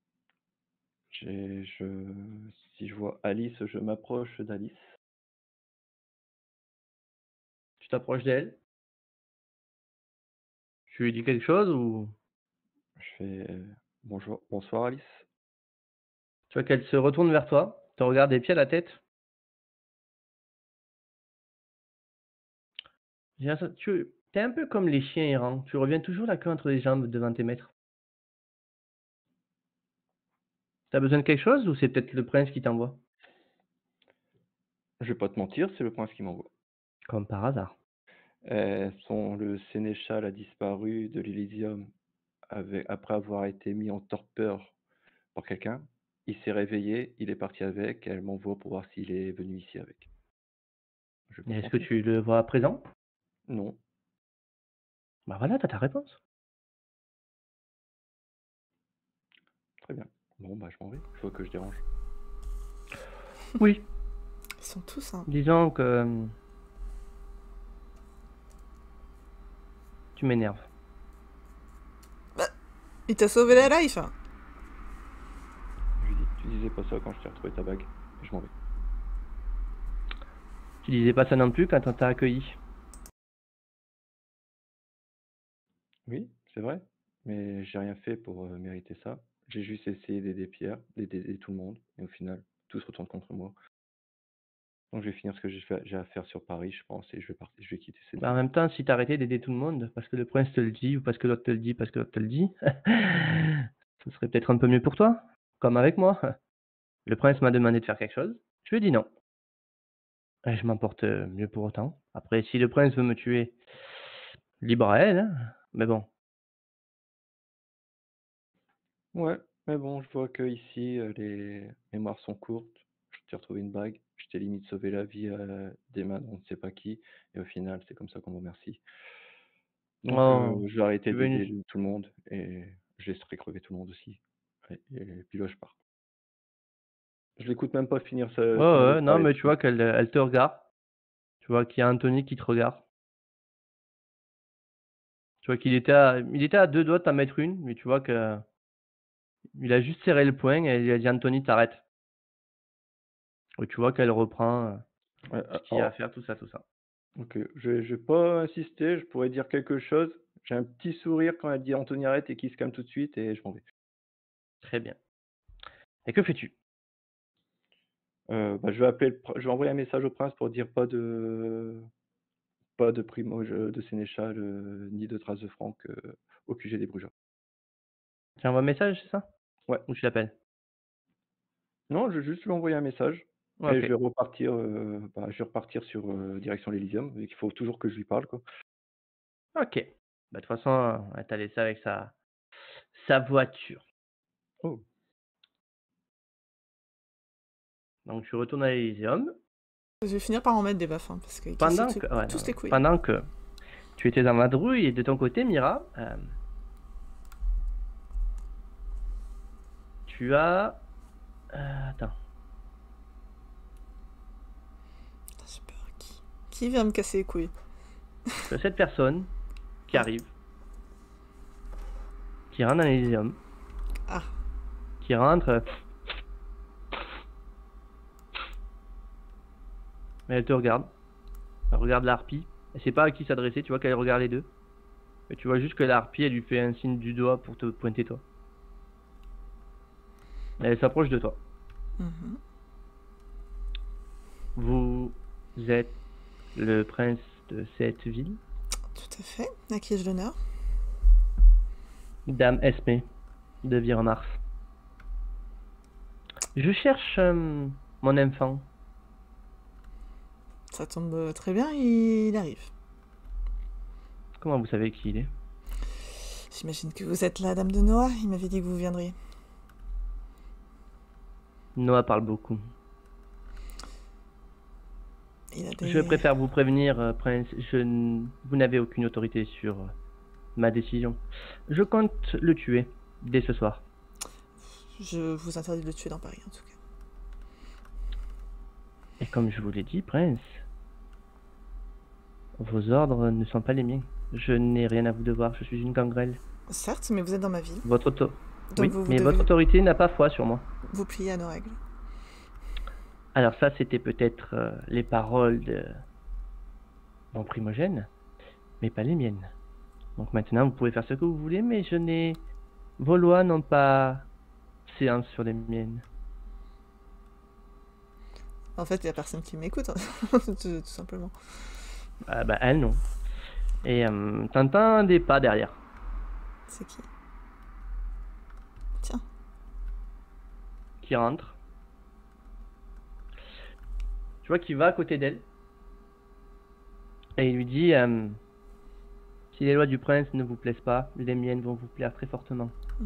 [SPEAKER 4] J'ai, je, si je vois Alice, je m'approche d'Alice.
[SPEAKER 1] Tu t'approches d'elle. Tu lui dis quelque chose ou
[SPEAKER 4] Je fais euh, bonjour, bonsoir Alice.
[SPEAKER 1] tu vois qu'elle se retourne vers toi, te regarde des pieds à la tête. J'ai l'impression- Tu es un peu comme les chiens errants. Tu reviens toujours la queue entre les jambes devant tes maîtres. T'as besoin de quelque chose ou c'est peut-être le prince qui t'envoie?
[SPEAKER 4] Je vais pas te mentir, c'est le prince qui m'envoie.
[SPEAKER 1] Comme par hasard.
[SPEAKER 4] Euh, son, le sénéchal a disparu de l'Elysium avec, après avoir été mis en torpeur par quelqu'un. Il s'est réveillé, il est parti avec, elle m'envoie pour voir s'il est venu ici avec. Je vais pas
[SPEAKER 1] Et
[SPEAKER 4] te
[SPEAKER 1] est-ce que
[SPEAKER 4] mentir.
[SPEAKER 1] tu le vois à présent?
[SPEAKER 4] Non,
[SPEAKER 1] Bah voilà, t'as ta réponse.
[SPEAKER 4] très bien. Bon, bah je m'en vais, je vois que je dérange.
[SPEAKER 1] Oui,
[SPEAKER 2] Ils sont tous, hein.
[SPEAKER 1] disons que euh, tu m'énerves.
[SPEAKER 2] Il t'a sauvé la life. Hein.
[SPEAKER 4] Je lui dis, tu disais pas ça quand je t'ai retrouvé ta bague. Et je m'en vais.
[SPEAKER 1] Tu disais pas ça non plus quand on t'a accueilli.
[SPEAKER 4] Oui, c'est vrai, mais j'ai rien fait pour euh, mériter ça. J'ai juste essayé d'aider Pierre, d'aider d'aider tout le monde, et au final, tout se retourne contre moi. Donc je vais finir ce que j'ai fait- j'ai à faire sur Paris, je pense, et je vais partir, je vais quitter cette
[SPEAKER 1] Bah, en
[SPEAKER 4] ville.
[SPEAKER 1] même temps, si t'arrêtais d'aider tout le monde, parce que le prince te le dit, ou parce que l'autre te le dit, parce que l'autre te le dit, ce serait peut-être un peu mieux pour toi, comme avec moi. Le prince m'a demandé de faire quelque chose, je lui ai dit non. Et je m'en porte euh, mieux pour autant. Après, si le prince veut me tuer, libre à elle, hein. Mais bon,
[SPEAKER 4] Ouais, mais bon, je vois que ici, euh, les mémoires sont courtes. Je t'ai retrouvé une bague, je t'ai limite sauvé la vie euh, des mains on ne sait pas qui, et au final, c'est comme ça qu'on me remercie. Donc euh,
[SPEAKER 1] oh,
[SPEAKER 4] je vais arrêter
[SPEAKER 1] tu veux une...
[SPEAKER 4] d'aider tout le monde, et je laisserai crever tout le monde aussi. Et, et puis là, je pars. Je l'écoute même pas finir,
[SPEAKER 1] Ouais,
[SPEAKER 4] sa, finir de
[SPEAKER 1] ouais, non,
[SPEAKER 4] parler.
[SPEAKER 1] mais tu vois qu'elle elle te regarde. Tu vois qu'il y a Anthony qui te regarde. Tu vois qu'il était à, il était à deux doigts de t'en mettre une, mais tu vois que il a juste serré le poing et il a dit Anthony, t'arrêtes. Et tu vois qu'elle reprend euh,
[SPEAKER 4] Ouais,
[SPEAKER 1] ce
[SPEAKER 4] ah,
[SPEAKER 1] qu'il y a à
[SPEAKER 4] alors,
[SPEAKER 1] faire, tout ça, tout ça.
[SPEAKER 4] ok, je vais, je vais pas insister, je pourrais dire quelque chose. J'ai un petit sourire quand elle dit Anthony arrête et qu'il se calme tout de suite et je m'en vais.
[SPEAKER 1] Très bien. Et que fais-tu?
[SPEAKER 4] Heu, bah, je vais appeler le pr je vais envoyer un message au prince pour dire pas de pas de primo de sénéchal, heu, ni de traces de Franck, heu, au Q G des Brugeois.
[SPEAKER 1] Tu envoies un message, c'est ça?
[SPEAKER 4] Ouais.
[SPEAKER 1] Ou tu l'appelles?
[SPEAKER 4] Non, je vais juste lui envoyer un message et je
[SPEAKER 1] OK.
[SPEAKER 4] vais repartir, heu, bah, je vais repartir sur, heu, direction l'Elysium, vu qu'il faut toujours que je lui parle, quoi.
[SPEAKER 1] OK. Bah, de toute façon, heu, elle t'a laissé avec sa sa voiture.
[SPEAKER 4] Oh,
[SPEAKER 1] Donc tu retournes à l'Elysium.
[SPEAKER 2] Je vais finir par en mettre des baffes, hein, parce qu'ils cassent
[SPEAKER 1] Pendant
[SPEAKER 2] tous
[SPEAKER 1] que ouais, non,
[SPEAKER 2] tous les couilles.
[SPEAKER 1] pendant que tu étais dans Vadrouille et de ton côté, Mira, hem, tu as, heu, attends,
[SPEAKER 2] Putain, j'ai peur. Qui... Qui vient me casser les couilles?
[SPEAKER 1] tu as cette personne qui
[SPEAKER 2] Ah.
[SPEAKER 1] arrive, qui rentre dans l'Elysium,
[SPEAKER 2] Ah,
[SPEAKER 1] qui rentre, heu, mais elle te regarde. Elle regarde la harpie. Elle sait pas à qui s'adresser, tu vois qu'elle regarde les deux. Et tu vois juste que la harpie, elle lui fait un signe du doigt pour te pointer toi. Et elle s'approche de toi.
[SPEAKER 2] mhm.
[SPEAKER 1] Vous êtes le prince de cette ville,
[SPEAKER 2] Tout à fait. À qui ai-je l'honneur?
[SPEAKER 1] Dame Esmé de Virmars. Je cherche euh, mon enfant.
[SPEAKER 2] Ça tombe euh, très bien, il arrive.
[SPEAKER 1] Comment vous savez qui il est?
[SPEAKER 2] J'imagine que vous êtes la dame de Noah, il m'avait dit que vous viendriez.
[SPEAKER 1] Noah parle beaucoup.
[SPEAKER 2] Il a des...
[SPEAKER 1] Je préfère vous prévenir, euh, prince, je n- vous n'avez aucune autorité sur euh, ma décision. Je compte le tuer dès ce soir.
[SPEAKER 2] Je vous interdis de le tuer dans Paris, en tout cas.
[SPEAKER 1] Et comme je vous l'ai dit, prince, vos ordres ne sont pas les miens. Je n'ai rien à vous devoir, je suis une gangrel.
[SPEAKER 2] Certes, mais vous êtes dans ma ville,
[SPEAKER 1] Votre auto...
[SPEAKER 2] donc
[SPEAKER 1] Oui,
[SPEAKER 2] vous, vous
[SPEAKER 1] mais
[SPEAKER 2] devez
[SPEAKER 1] votre autorité n'a pas foi sur moi.
[SPEAKER 2] vous plier à nos règles.
[SPEAKER 1] Alors ça, c'était peut-être euh, les paroles de mon primogène, mais pas les miennes. Donc maintenant, vous pouvez faire ce que vous voulez, mais je n'ai... Vos lois n'ont pas séance sur les miennes.
[SPEAKER 2] En fait, il n'y a personne qui m'écoute, hein, tout, tout simplement.
[SPEAKER 1] Ah bah, elles, non. Et euh, t'entends des pas derrière.
[SPEAKER 2] C'est qui? Tiens,
[SPEAKER 1] Qui rentre. Tu vois qu'il va à côté d'elle. Et il lui dit euh, si les lois du prince ne vous plaisent pas, les miennes vont vous plaire très fortement.
[SPEAKER 2] Mm.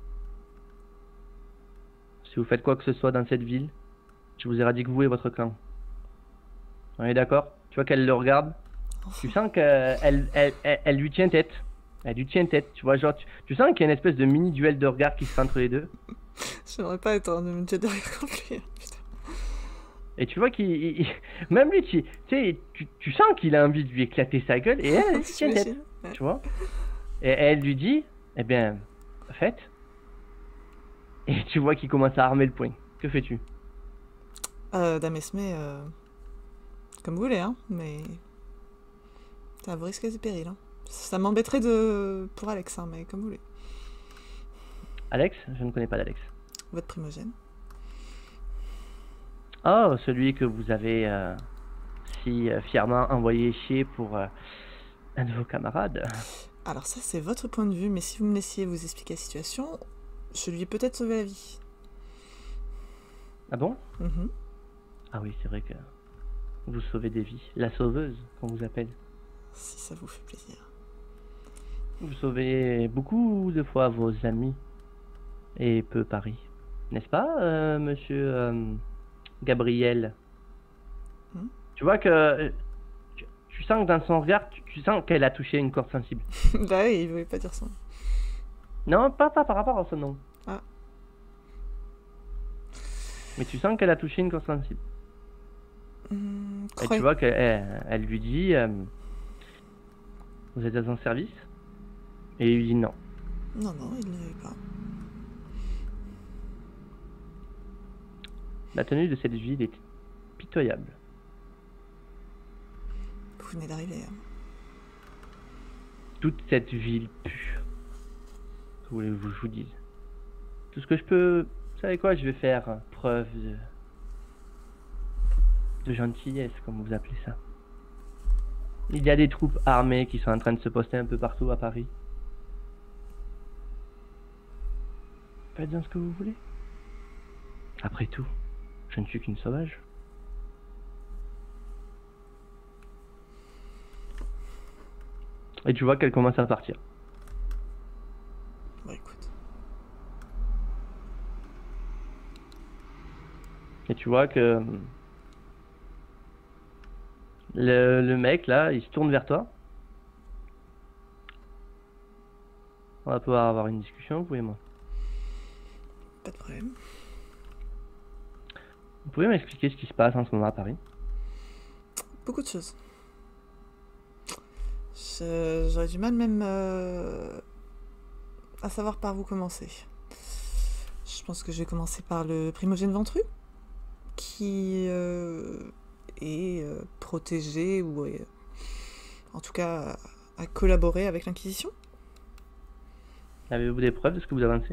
[SPEAKER 1] Si vous faites quoi que ce soit dans cette ville, je vous éradique vous et votre clan. On est d'accord? Tu vois qu'elle le regarde. Tu sens qu'elle elle, elle, elle, elle lui tient tête. Elle lui tient tête. Tu vois, genre, tu, tu sens qu'il y a une espèce de mini duel de regard qui se fait entre les deux.
[SPEAKER 2] j'aimerais pas être en train de me jeter derrière contre lui. Putain.
[SPEAKER 1] Et tu vois qu'il. il- il- même lui, tu, tu sais, tu, tu sens qu'il a envie de lui éclater sa gueule. Et elle, elle lui tient tête.
[SPEAKER 2] J'imagine. Ouais.
[SPEAKER 1] Tu vois? Et elle lui dit eh bien, faites. Et tu vois qu'il commence à armer le poing. Que fais-tu?
[SPEAKER 2] Euh, Dame Esmé, euh, comme vous voulez, hein, mais ça vous risque des périls. Hein. Ça m'embêterait de pour Alex, hein, mais comme vous voulez.
[SPEAKER 1] Alex? Je ne connais pas d'Alex.
[SPEAKER 2] Votre primogène.
[SPEAKER 1] Oh, celui que vous avez euh, si euh, fièrement envoyé chier pour euh, un de vos camarades.
[SPEAKER 2] Alors ça, c'est votre point de vue, mais si vous me laissiez vous expliquer la situation, je lui ai peut-être sauvé la vie.
[SPEAKER 1] Ah bon?
[SPEAKER 2] Mhm.
[SPEAKER 1] Ah oui, c'est vrai que vous sauvez des vies. La sauveuse, qu'on vous appelle.
[SPEAKER 2] Si ça vous fait plaisir.
[SPEAKER 1] Vous sauvez beaucoup de fois vos amis. Et peu Paris. N'est-ce pas, euh, monsieur euh, Gabriel?
[SPEAKER 2] Hmm.
[SPEAKER 1] Tu vois que... euh, tu, tu sens que dans son regard, tu, tu sens qu'elle a touché une corde sensible.
[SPEAKER 2] Bah oui, il voulait pas dire ça.
[SPEAKER 1] Non, pas, pas par rapport à son nom.
[SPEAKER 2] Ah.
[SPEAKER 1] Mais tu sens qu'elle a touché une corde sensible.
[SPEAKER 2] Hum,
[SPEAKER 1] Et
[SPEAKER 2] croyez-
[SPEAKER 1] tu vois qu'elle elle, elle lui dit euh, vous êtes dans un service? Et il lui dit non.
[SPEAKER 2] Non, non, il ne l'avait pas.
[SPEAKER 1] La tenue de cette ville est pitoyable.
[SPEAKER 2] Vous venez d'arriver. Hein.
[SPEAKER 1] Toute cette ville pue. Que voulez-vous que je vous dise? Tout ce que je peux... Vous savez quoi? Je vais faire preuve de de gentillesse, comme vous appelez ça. Il y a des troupes armées qui sont en train de se poster un peu partout à Paris. Faites-en ce que vous voulez. Après tout, je ne suis qu'une sauvage. Et tu vois qu'elle commence à partir.
[SPEAKER 2] Bon, écoute.
[SPEAKER 1] Et tu vois que le, le mec là, il se tourne vers toi. On va pouvoir avoir une discussion, vous et moi.
[SPEAKER 2] Pas de problème.
[SPEAKER 1] Vous pouvez m'expliquer ce qui se passe en ce moment à Paris?
[SPEAKER 2] Beaucoup de choses. Je- J'aurais du mal même euh, à savoir par où commencer. Je pense que je vais commencer par le primogène ventru, qui euh, est euh, protégé ou est, en tout cas a collaboré avec l'Inquisition.
[SPEAKER 1] Avez-vous des preuves de ce que vous avancez?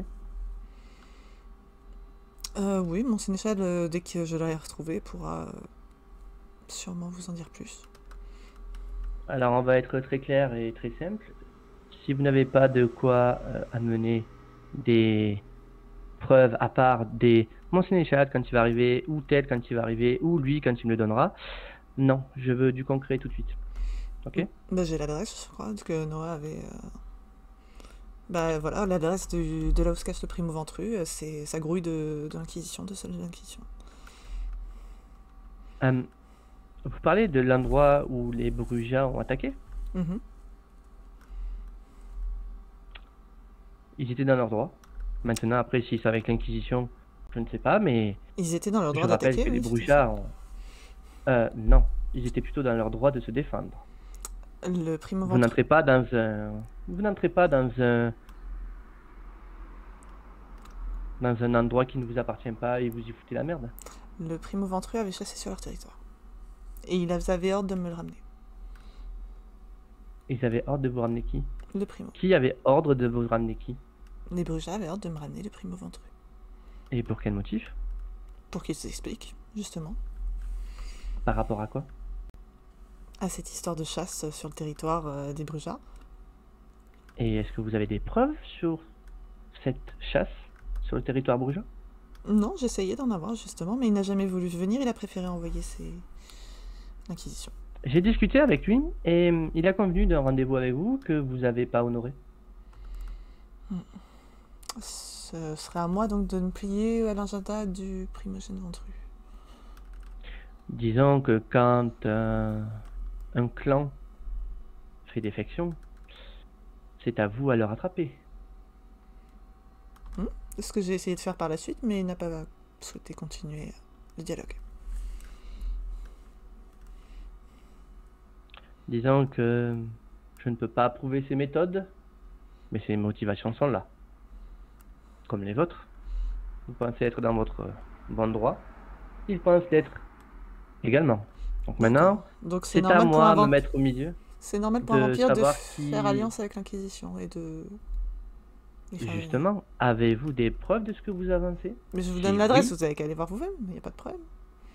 [SPEAKER 2] Euh, oui, mon sénéchal, euh, dès que je l'aurai retrouvé, pourra euh, sûrement vous en dire plus.
[SPEAKER 1] Alors on va être très clair et très simple. Si vous n'avez pas de quoi euh, amener des preuves à part des mon sénéchal quand il va arriver, ou tel quand il va arriver, ou lui quand il me le donnera, non, je veux du concret tout de suite. Ok?
[SPEAKER 2] Bah, j'ai l'adresse, je crois, que Noah avait. euh, Bah voilà, l'adresse du- de là où se cache le primo ventru, euh, c'est sa grouille de, de l'Inquisition, de celle de l'Inquisition.
[SPEAKER 1] Euh, vous parlez de l'endroit où les Brujas ont attaqué?
[SPEAKER 2] Mhm.
[SPEAKER 1] Ils étaient dans leur droit. Maintenant, après, si c'est avec l'Inquisition, je ne sais pas, mais
[SPEAKER 2] Ils étaient dans leur
[SPEAKER 1] je
[SPEAKER 2] droit
[SPEAKER 1] rappelle
[SPEAKER 2] d'attaquer,
[SPEAKER 1] que les
[SPEAKER 2] oui, c'était
[SPEAKER 1] Brujas ont... Euh, non, ils étaient plutôt dans leur droit de se défendre.
[SPEAKER 2] ça. Le primo
[SPEAKER 1] Vous
[SPEAKER 2] ventru.
[SPEAKER 1] n'entrez pas dans un... Vous n'entrez pas dans un... dans un endroit qui ne vous appartient pas et vous y foutez la merde.
[SPEAKER 2] Le primo ventru avait chassé sur leur territoire. Et il avait ordre de me le ramener.
[SPEAKER 1] Ils avaient ordre de vous ramener qui?
[SPEAKER 2] Le primo.
[SPEAKER 1] Qui avait ordre de vous ramener qui?
[SPEAKER 2] Les Brujas avaient ordre de me ramener le primo ventru.
[SPEAKER 1] Et pour quel motif?
[SPEAKER 2] Pour qu'il s'explique, justement,
[SPEAKER 1] Par rapport à quoi?
[SPEAKER 2] à cette histoire de chasse sur le territoire euh, des Brujas.
[SPEAKER 1] Et est-ce que vous avez des preuves sur cette chasse sur le territoire brugeois?
[SPEAKER 2] Non, j'essayais d'en avoir, justement, mais il n'a jamais voulu venir, il a préféré envoyer ses... l'Inquisition.
[SPEAKER 1] J'ai discuté avec lui et hum, il a convenu d'un rendez-vous avec vous que vous n'avez pas honoré.
[SPEAKER 2] Ce serait à moi donc de me plier à l'agenda du primogène ventru.
[SPEAKER 1] Disons que quand euh, un clan fait défection, c'est à vous à le rattraper.
[SPEAKER 2] C'est ce que j'ai essayé de faire par la suite, mais il n'a pas souhaité continuer le dialogue.
[SPEAKER 1] Disons que je ne peux pas approuver ses méthodes, mais ses motivations sont là. Comme les vôtres. Vous pensez être dans votre euh, bon droit. Il pense l'être également. Donc maintenant,
[SPEAKER 2] Donc c'est
[SPEAKER 1] c'est à
[SPEAKER 2] normal pour
[SPEAKER 1] moi
[SPEAKER 2] un
[SPEAKER 1] de me
[SPEAKER 2] vamp-
[SPEAKER 1] mettre au milieu.
[SPEAKER 2] c'est normal pour un
[SPEAKER 1] de
[SPEAKER 2] vampire de
[SPEAKER 1] savoir
[SPEAKER 2] faire
[SPEAKER 1] qui-
[SPEAKER 2] alliance avec l'Inquisition et de... les faire venir.
[SPEAKER 1] Justement, avez-vous des preuves de ce que vous avancez?
[SPEAKER 2] Mais je vous
[SPEAKER 1] Si
[SPEAKER 2] donne l'adresse,
[SPEAKER 1] oui.
[SPEAKER 2] vous avez qu'à aller voir vous-même, il n'y a pas de problème.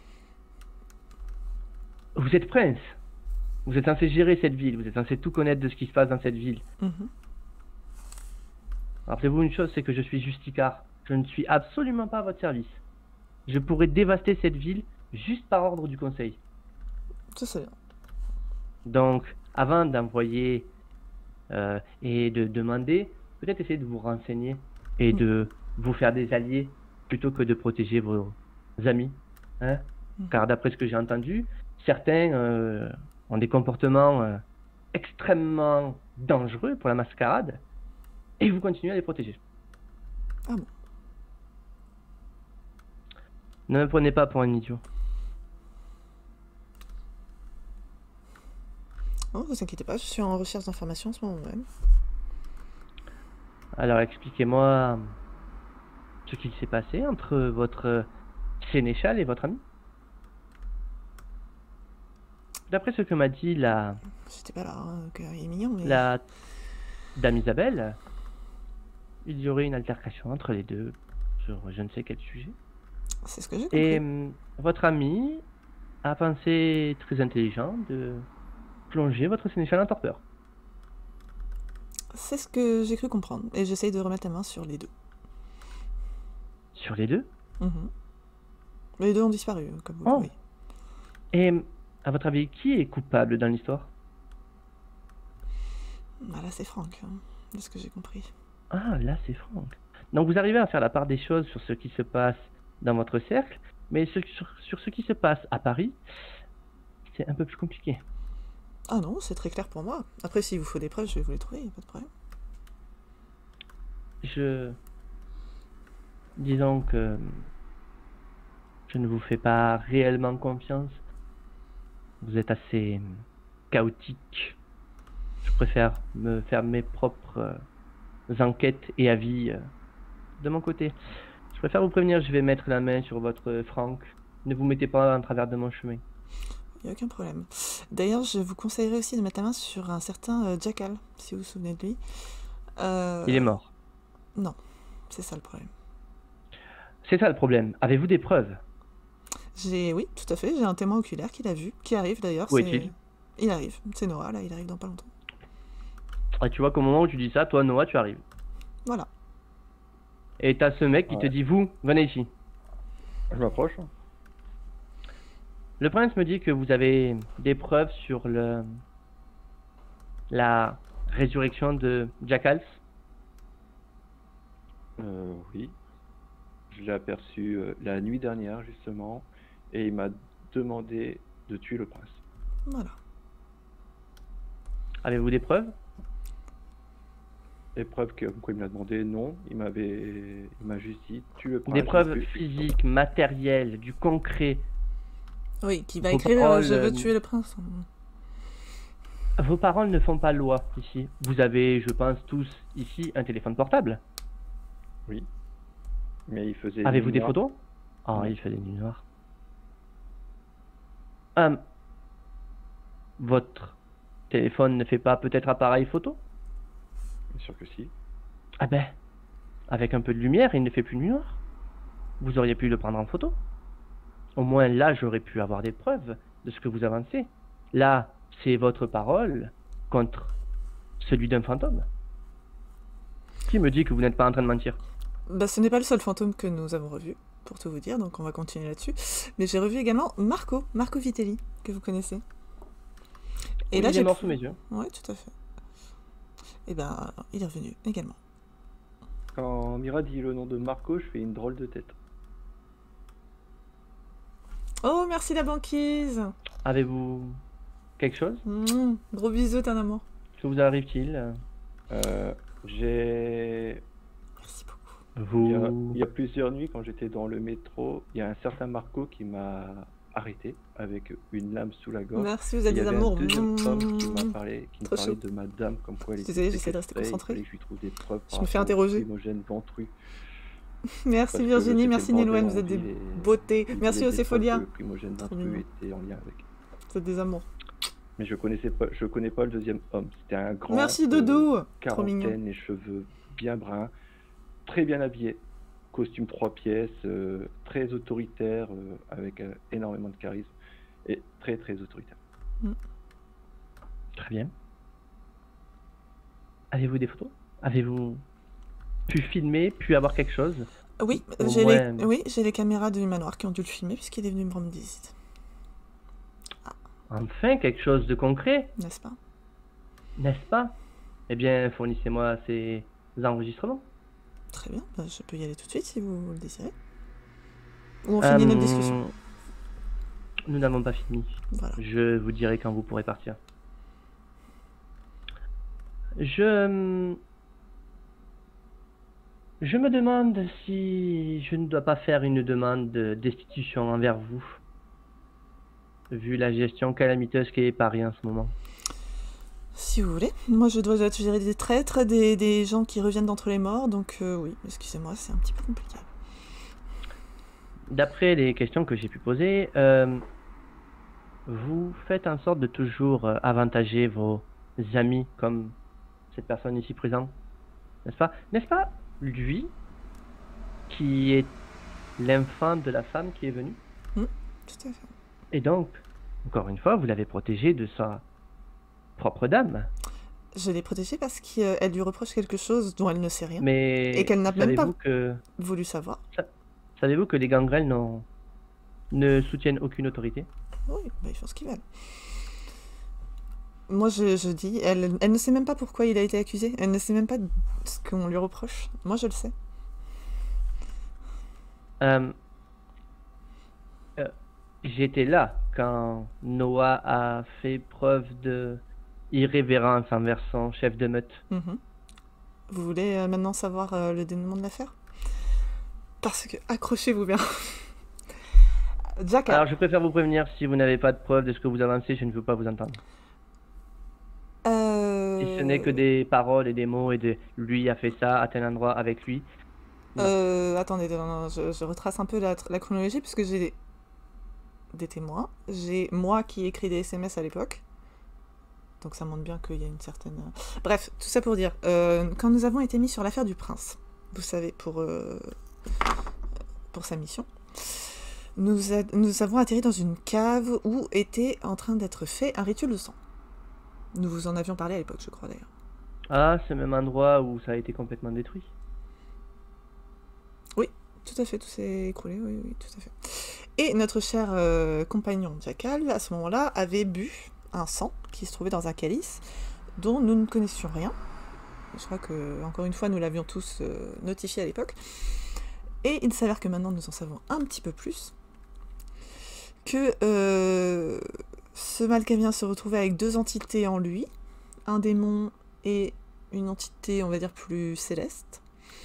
[SPEAKER 1] Vous êtes prince. Vous êtes censé gérer cette ville. Vous êtes censé tout connaître de ce qui se passe dans cette ville.
[SPEAKER 2] Mhm.
[SPEAKER 1] Rappelez-vous une chose, c'est que je suis Justicard. Je ne suis absolument pas à votre service. Je pourrais dévaster cette ville juste par ordre du conseil.
[SPEAKER 2] Ça c'est bien.
[SPEAKER 1] Donc, avant d'envoyer euh, et de demander, peut-être essayer de vous renseigner et
[SPEAKER 2] Mm.
[SPEAKER 1] de vous faire des alliés plutôt que de protéger vos amis. Hein?
[SPEAKER 2] Mm.
[SPEAKER 1] Car d'après ce que j'ai entendu, certains euh, ont des comportements euh, extrêmement dangereux pour la mascarade et vous continuez à les protéger.
[SPEAKER 2] Ah bon.
[SPEAKER 1] Ne me prenez pas pour un idiot.
[SPEAKER 2] Non, ne vous inquiétez pas, je suis en recherche d'informations en ce moment même.
[SPEAKER 1] Alors expliquez-moi ce qu'il s'est passé entre votre sénéchal et votre ami. D'après ce que m'a dit la,
[SPEAKER 2] J'étais pas là, hein, que il est mignon, mais...
[SPEAKER 1] la dame Isabelle, il y aurait une altercation entre les deux sur je ne sais quel sujet.
[SPEAKER 2] C'est ce que j'ai compris.
[SPEAKER 1] Et hum, votre ami a pensé très intelligent de plonger votre sénéchal en torpeur.
[SPEAKER 2] C'est ce que j'ai cru comprendre, et j'essaye de remettre la main sur les deux.
[SPEAKER 1] Sur les deux?
[SPEAKER 2] Mhm. Les deux ont disparu, comme vous le
[SPEAKER 1] Oh!
[SPEAKER 2] voyez.
[SPEAKER 1] Et à votre avis, qui est coupable dans l'histoire?
[SPEAKER 2] Ah, là, c'est Franck, hein, de ce que j'ai compris.
[SPEAKER 1] Ah, là, c'est Franck. Donc vous arrivez à faire la part des choses sur ce qui se passe dans votre cercle, mais sur, sur, sur ce qui se passe à Paris, c'est un peu plus compliqué.
[SPEAKER 2] Ah non, c'est très clair pour moi. Après, s'il vous faut des preuves, je vais vous les trouver, y a pas de problème.
[SPEAKER 1] Je... Disons que je ne vous fais pas réellement confiance. Vous êtes assez chaotique. Je préfère me faire mes propres euh, enquêtes et avis euh, de mon côté. Je préfère vous prévenir, je vais mettre la main sur votre Franck. Ne vous mettez pas en travers de mon chemin.
[SPEAKER 2] Il n'y a aucun problème. D'ailleurs, je vous conseillerais aussi de mettre la main sur un certain euh, Jackal, si vous vous souvenez de lui. Euh...
[SPEAKER 1] Il est mort.
[SPEAKER 2] Non, c'est ça le problème.
[SPEAKER 1] C'est ça le problème. Avez-vous des preuves?
[SPEAKER 2] J'ai, oui, tout à fait. J'ai un témoin oculaire qui l'a vu, qui arrive d'ailleurs.
[SPEAKER 1] Où
[SPEAKER 2] c'est-
[SPEAKER 1] est-il?
[SPEAKER 2] Il arrive. C'est Noah, là, il arrive dans pas longtemps.
[SPEAKER 1] Et tu vois qu'au moment où tu dis ça, toi, Noah, tu arrives.
[SPEAKER 2] Voilà.
[SPEAKER 1] Et t'as ce mec qui te
[SPEAKER 4] Ouais.
[SPEAKER 1] dit, vous, venez ici.
[SPEAKER 4] Je m'approche.
[SPEAKER 1] Le prince me dit que vous avez des preuves sur le la résurrection de Jackals.
[SPEAKER 4] Euh, oui. Je l'ai aperçu euh, la nuit dernière, justement, et il m'a demandé de tuer le prince.
[SPEAKER 2] Voilà.
[SPEAKER 1] Avez-vous des preuves?
[SPEAKER 4] Les preuves que pourquoi il me l'a demandé, non. Il m'avait, il m'a juste dit tue le prince.
[SPEAKER 1] Des
[SPEAKER 4] j'ai
[SPEAKER 1] preuves
[SPEAKER 4] pu-
[SPEAKER 1] physiques, matérielles, du concret.
[SPEAKER 2] Oui, qui va
[SPEAKER 1] Vos
[SPEAKER 2] écrire euh,
[SPEAKER 1] paroles,
[SPEAKER 2] Je veux
[SPEAKER 1] euh,
[SPEAKER 2] tuer le prince.
[SPEAKER 1] Vos paroles ne font pas loi ici. Vous avez, je pense, tous ici un téléphone portable.
[SPEAKER 4] Oui. Mais il faisait.
[SPEAKER 1] Avez-vous
[SPEAKER 4] nuit
[SPEAKER 1] des
[SPEAKER 4] noire.
[SPEAKER 1] photos? Ah,
[SPEAKER 4] Non.
[SPEAKER 1] il fait des nuits noires. Hum, votre téléphone ne fait pas peut-être appareil photo?
[SPEAKER 4] Bien sûr que si.
[SPEAKER 1] Ah ben, avec un peu de lumière, il ne fait plus nuit noire. Vous auriez pu le prendre en photo. Au moins là, j'aurais pu avoir des preuves de ce que vous avancez. Là, c'est votre parole contre celui d'un fantôme. Qui me dit que vous n'êtes pas en train de mentir?
[SPEAKER 2] Bah, ce n'est pas le seul fantôme que nous avons revu, pour tout vous dire, donc on va continuer là-dessus. Mais j'ai revu également Marco, Marco Vitelli, que vous connaissez. Et
[SPEAKER 1] Oui,
[SPEAKER 2] là,
[SPEAKER 1] il
[SPEAKER 2] j'ai
[SPEAKER 1] est mort
[SPEAKER 2] pu-
[SPEAKER 1] sous mes yeux.
[SPEAKER 2] Oui, tout à fait. Et ben, il est revenu également.
[SPEAKER 4] Quand Mira dit le nom de Marco, je fais une drôle de tête.
[SPEAKER 2] Oh, merci la banquise.
[SPEAKER 1] Avez-vous quelque chose?
[SPEAKER 2] Mmh, gros bisous, t'es un amour.
[SPEAKER 1] Que vous arrive-t-il?
[SPEAKER 4] Euh, j'ai.
[SPEAKER 2] Merci beaucoup.
[SPEAKER 4] Il y, a,
[SPEAKER 1] Vous...
[SPEAKER 4] il y a plusieurs nuits, quand j'étais dans le métro, il y a un certain Marco qui m'a arrêté avec une lame sous la gorge.
[SPEAKER 2] Merci, vous
[SPEAKER 4] Et
[SPEAKER 2] êtes
[SPEAKER 4] il y
[SPEAKER 2] des
[SPEAKER 4] avait
[SPEAKER 2] amours.
[SPEAKER 4] un deuxième homme qui
[SPEAKER 2] Mmh.
[SPEAKER 4] m'a parlé, qui me
[SPEAKER 2] Trop
[SPEAKER 4] parlait
[SPEAKER 2] chaud.
[SPEAKER 4] de madame, comme quoi elle était
[SPEAKER 2] Désolée, j'essaie de rester
[SPEAKER 4] séquestrée, il
[SPEAKER 2] concentrée.
[SPEAKER 4] fallait que je lui trouve des preuves
[SPEAKER 2] Je
[SPEAKER 4] par
[SPEAKER 2] me fais
[SPEAKER 4] rapport au
[SPEAKER 2] interroger.
[SPEAKER 4] Primogène Ventru.
[SPEAKER 2] Merci
[SPEAKER 4] Parce que
[SPEAKER 2] Virginie,
[SPEAKER 4] c'était
[SPEAKER 2] merci
[SPEAKER 4] le bordel
[SPEAKER 2] Nilwenn,
[SPEAKER 4] en
[SPEAKER 2] vous êtes des
[SPEAKER 4] ville et
[SPEAKER 2] beautés.
[SPEAKER 4] il
[SPEAKER 2] Merci
[SPEAKER 4] voulait des preuves
[SPEAKER 2] Océpholia.
[SPEAKER 4] que le Primogène
[SPEAKER 2] Trop
[SPEAKER 4] Ventru
[SPEAKER 2] mignon.
[SPEAKER 4] était en lien avec.
[SPEAKER 2] Vous êtes des amours.
[SPEAKER 4] Mais je connaissais pas, je connais pas le deuxième homme. C'était un grand,
[SPEAKER 2] Merci
[SPEAKER 4] euh,
[SPEAKER 2] Doudou. Trop mignon.
[SPEAKER 4] quarantaine, les cheveux bien bruns, très bien habillé, costume trois pièces, euh, très autoritaire, euh, avec euh, énormément de charisme et très très autoritaire.
[SPEAKER 1] Très bien. Avez-vous des photos? Avez-vous pu filmer, pu avoir quelque chose?
[SPEAKER 2] Oui,
[SPEAKER 1] Au
[SPEAKER 2] j'ai
[SPEAKER 1] moins-
[SPEAKER 2] les... oui, j'ai les caméras du manoir qui ont dû le filmer puisqu'il est venu me rendre visite,
[SPEAKER 1] Enfin, quelque chose de concret,
[SPEAKER 2] n'est-ce pas?
[SPEAKER 1] n'est-ce pas? Eh bien, fournissez-moi ces enregistrements.
[SPEAKER 2] Très bien, bah, je peux y aller tout de suite si vous le désirez. Ou on finit
[SPEAKER 1] Euh,
[SPEAKER 2] notre discussion.
[SPEAKER 1] Nous n'avons pas fini.
[SPEAKER 2] Voilà.
[SPEAKER 1] Je vous dirai quand vous pourrez partir. Je... Je me demande si je ne dois pas faire une demande de destitution envers vous, vu la gestion calamiteuse qu'est Paris en ce moment.
[SPEAKER 2] Si vous voulez. Moi, je dois gérer des traîtres, des, des gens qui reviennent d'entre les morts, donc euh, oui, excusez-moi, c'est un petit peu compliqué.
[SPEAKER 1] D'après les questions que j'ai pu poser, euh, vous faites en sorte de toujours euh, avantager vos amis comme cette personne ici présente, n'est-ce pas? N'est-ce pas lui qui est l'enfant de la femme qui est venue?
[SPEAKER 2] Tout à fait.
[SPEAKER 1] Et donc, encore une fois, vous l'avez protégé de sa propre dame.
[SPEAKER 2] Je l'ai protégée parce qu'elle lui reproche quelque chose dont elle ne sait rien et
[SPEAKER 1] Mais
[SPEAKER 2] qu'elle n'a même pas
[SPEAKER 1] savez-vous que
[SPEAKER 2] voulu savoir.
[SPEAKER 1] sa- savez-vous que les gangrels n'ont- ne soutiennent aucune autorité?
[SPEAKER 2] Oui, bah, ils font ce qu'ils veulent. Moi, je, je dis, elle, elle ne sait même pas pourquoi il a été accusé. Elle ne sait même pas ce qu'on lui reproche. Moi, je le sais.
[SPEAKER 1] Euh, euh, J'étais là quand Noah a fait preuve de irrévérence envers son chef de meute.
[SPEAKER 2] Mhm. Vous voulez euh, maintenant savoir euh, le dénouement de l'affaire? Parce que, accrochez-vous bien. Jack a...
[SPEAKER 1] Alors, je préfère vous prévenir, si vous n'avez pas de preuve de ce que vous avancez, je ne veux pas vous entendre.
[SPEAKER 2] Euh...
[SPEAKER 1] Si ce n'est que des paroles et des mots et de lui a fait ça à tel endroit avec lui. Non.
[SPEAKER 2] Euh, attendez, non, non, je, je retrace un peu la, la chronologie puisque j'ai des, des témoins. J'ai moi qui ai écrit des S M S à l'époque. Donc ça montre bien qu'il y a une certaine... Bref, tout ça pour dire, euh, quand nous avons été mis sur l'affaire du prince, vous savez, pour, euh, pour sa mission, nous, a- nous avons atterri dans une cave où était en train d'être fait un rituel de sang. Nous vous en avions parlé à l'époque, je crois d'ailleurs.
[SPEAKER 1] Ah, c'est le même endroit où ça a été complètement détruit.
[SPEAKER 2] Oui, tout à fait, tout s'est écroulé, oui, oui, tout à fait. Et notre cher euh, compagnon Jackal, à ce moment-là, avait bu un sang qui se trouvait dans un calice dont nous ne connaissions rien. Je crois que, encore une fois, nous l'avions tous euh, notifié à l'époque. Et il s'avère que maintenant nous en savons un petit peu plus. Que euh, ce Malkavien se retrouvait avec deux entités en lui, un démon et une entité, on va dire, plus céleste.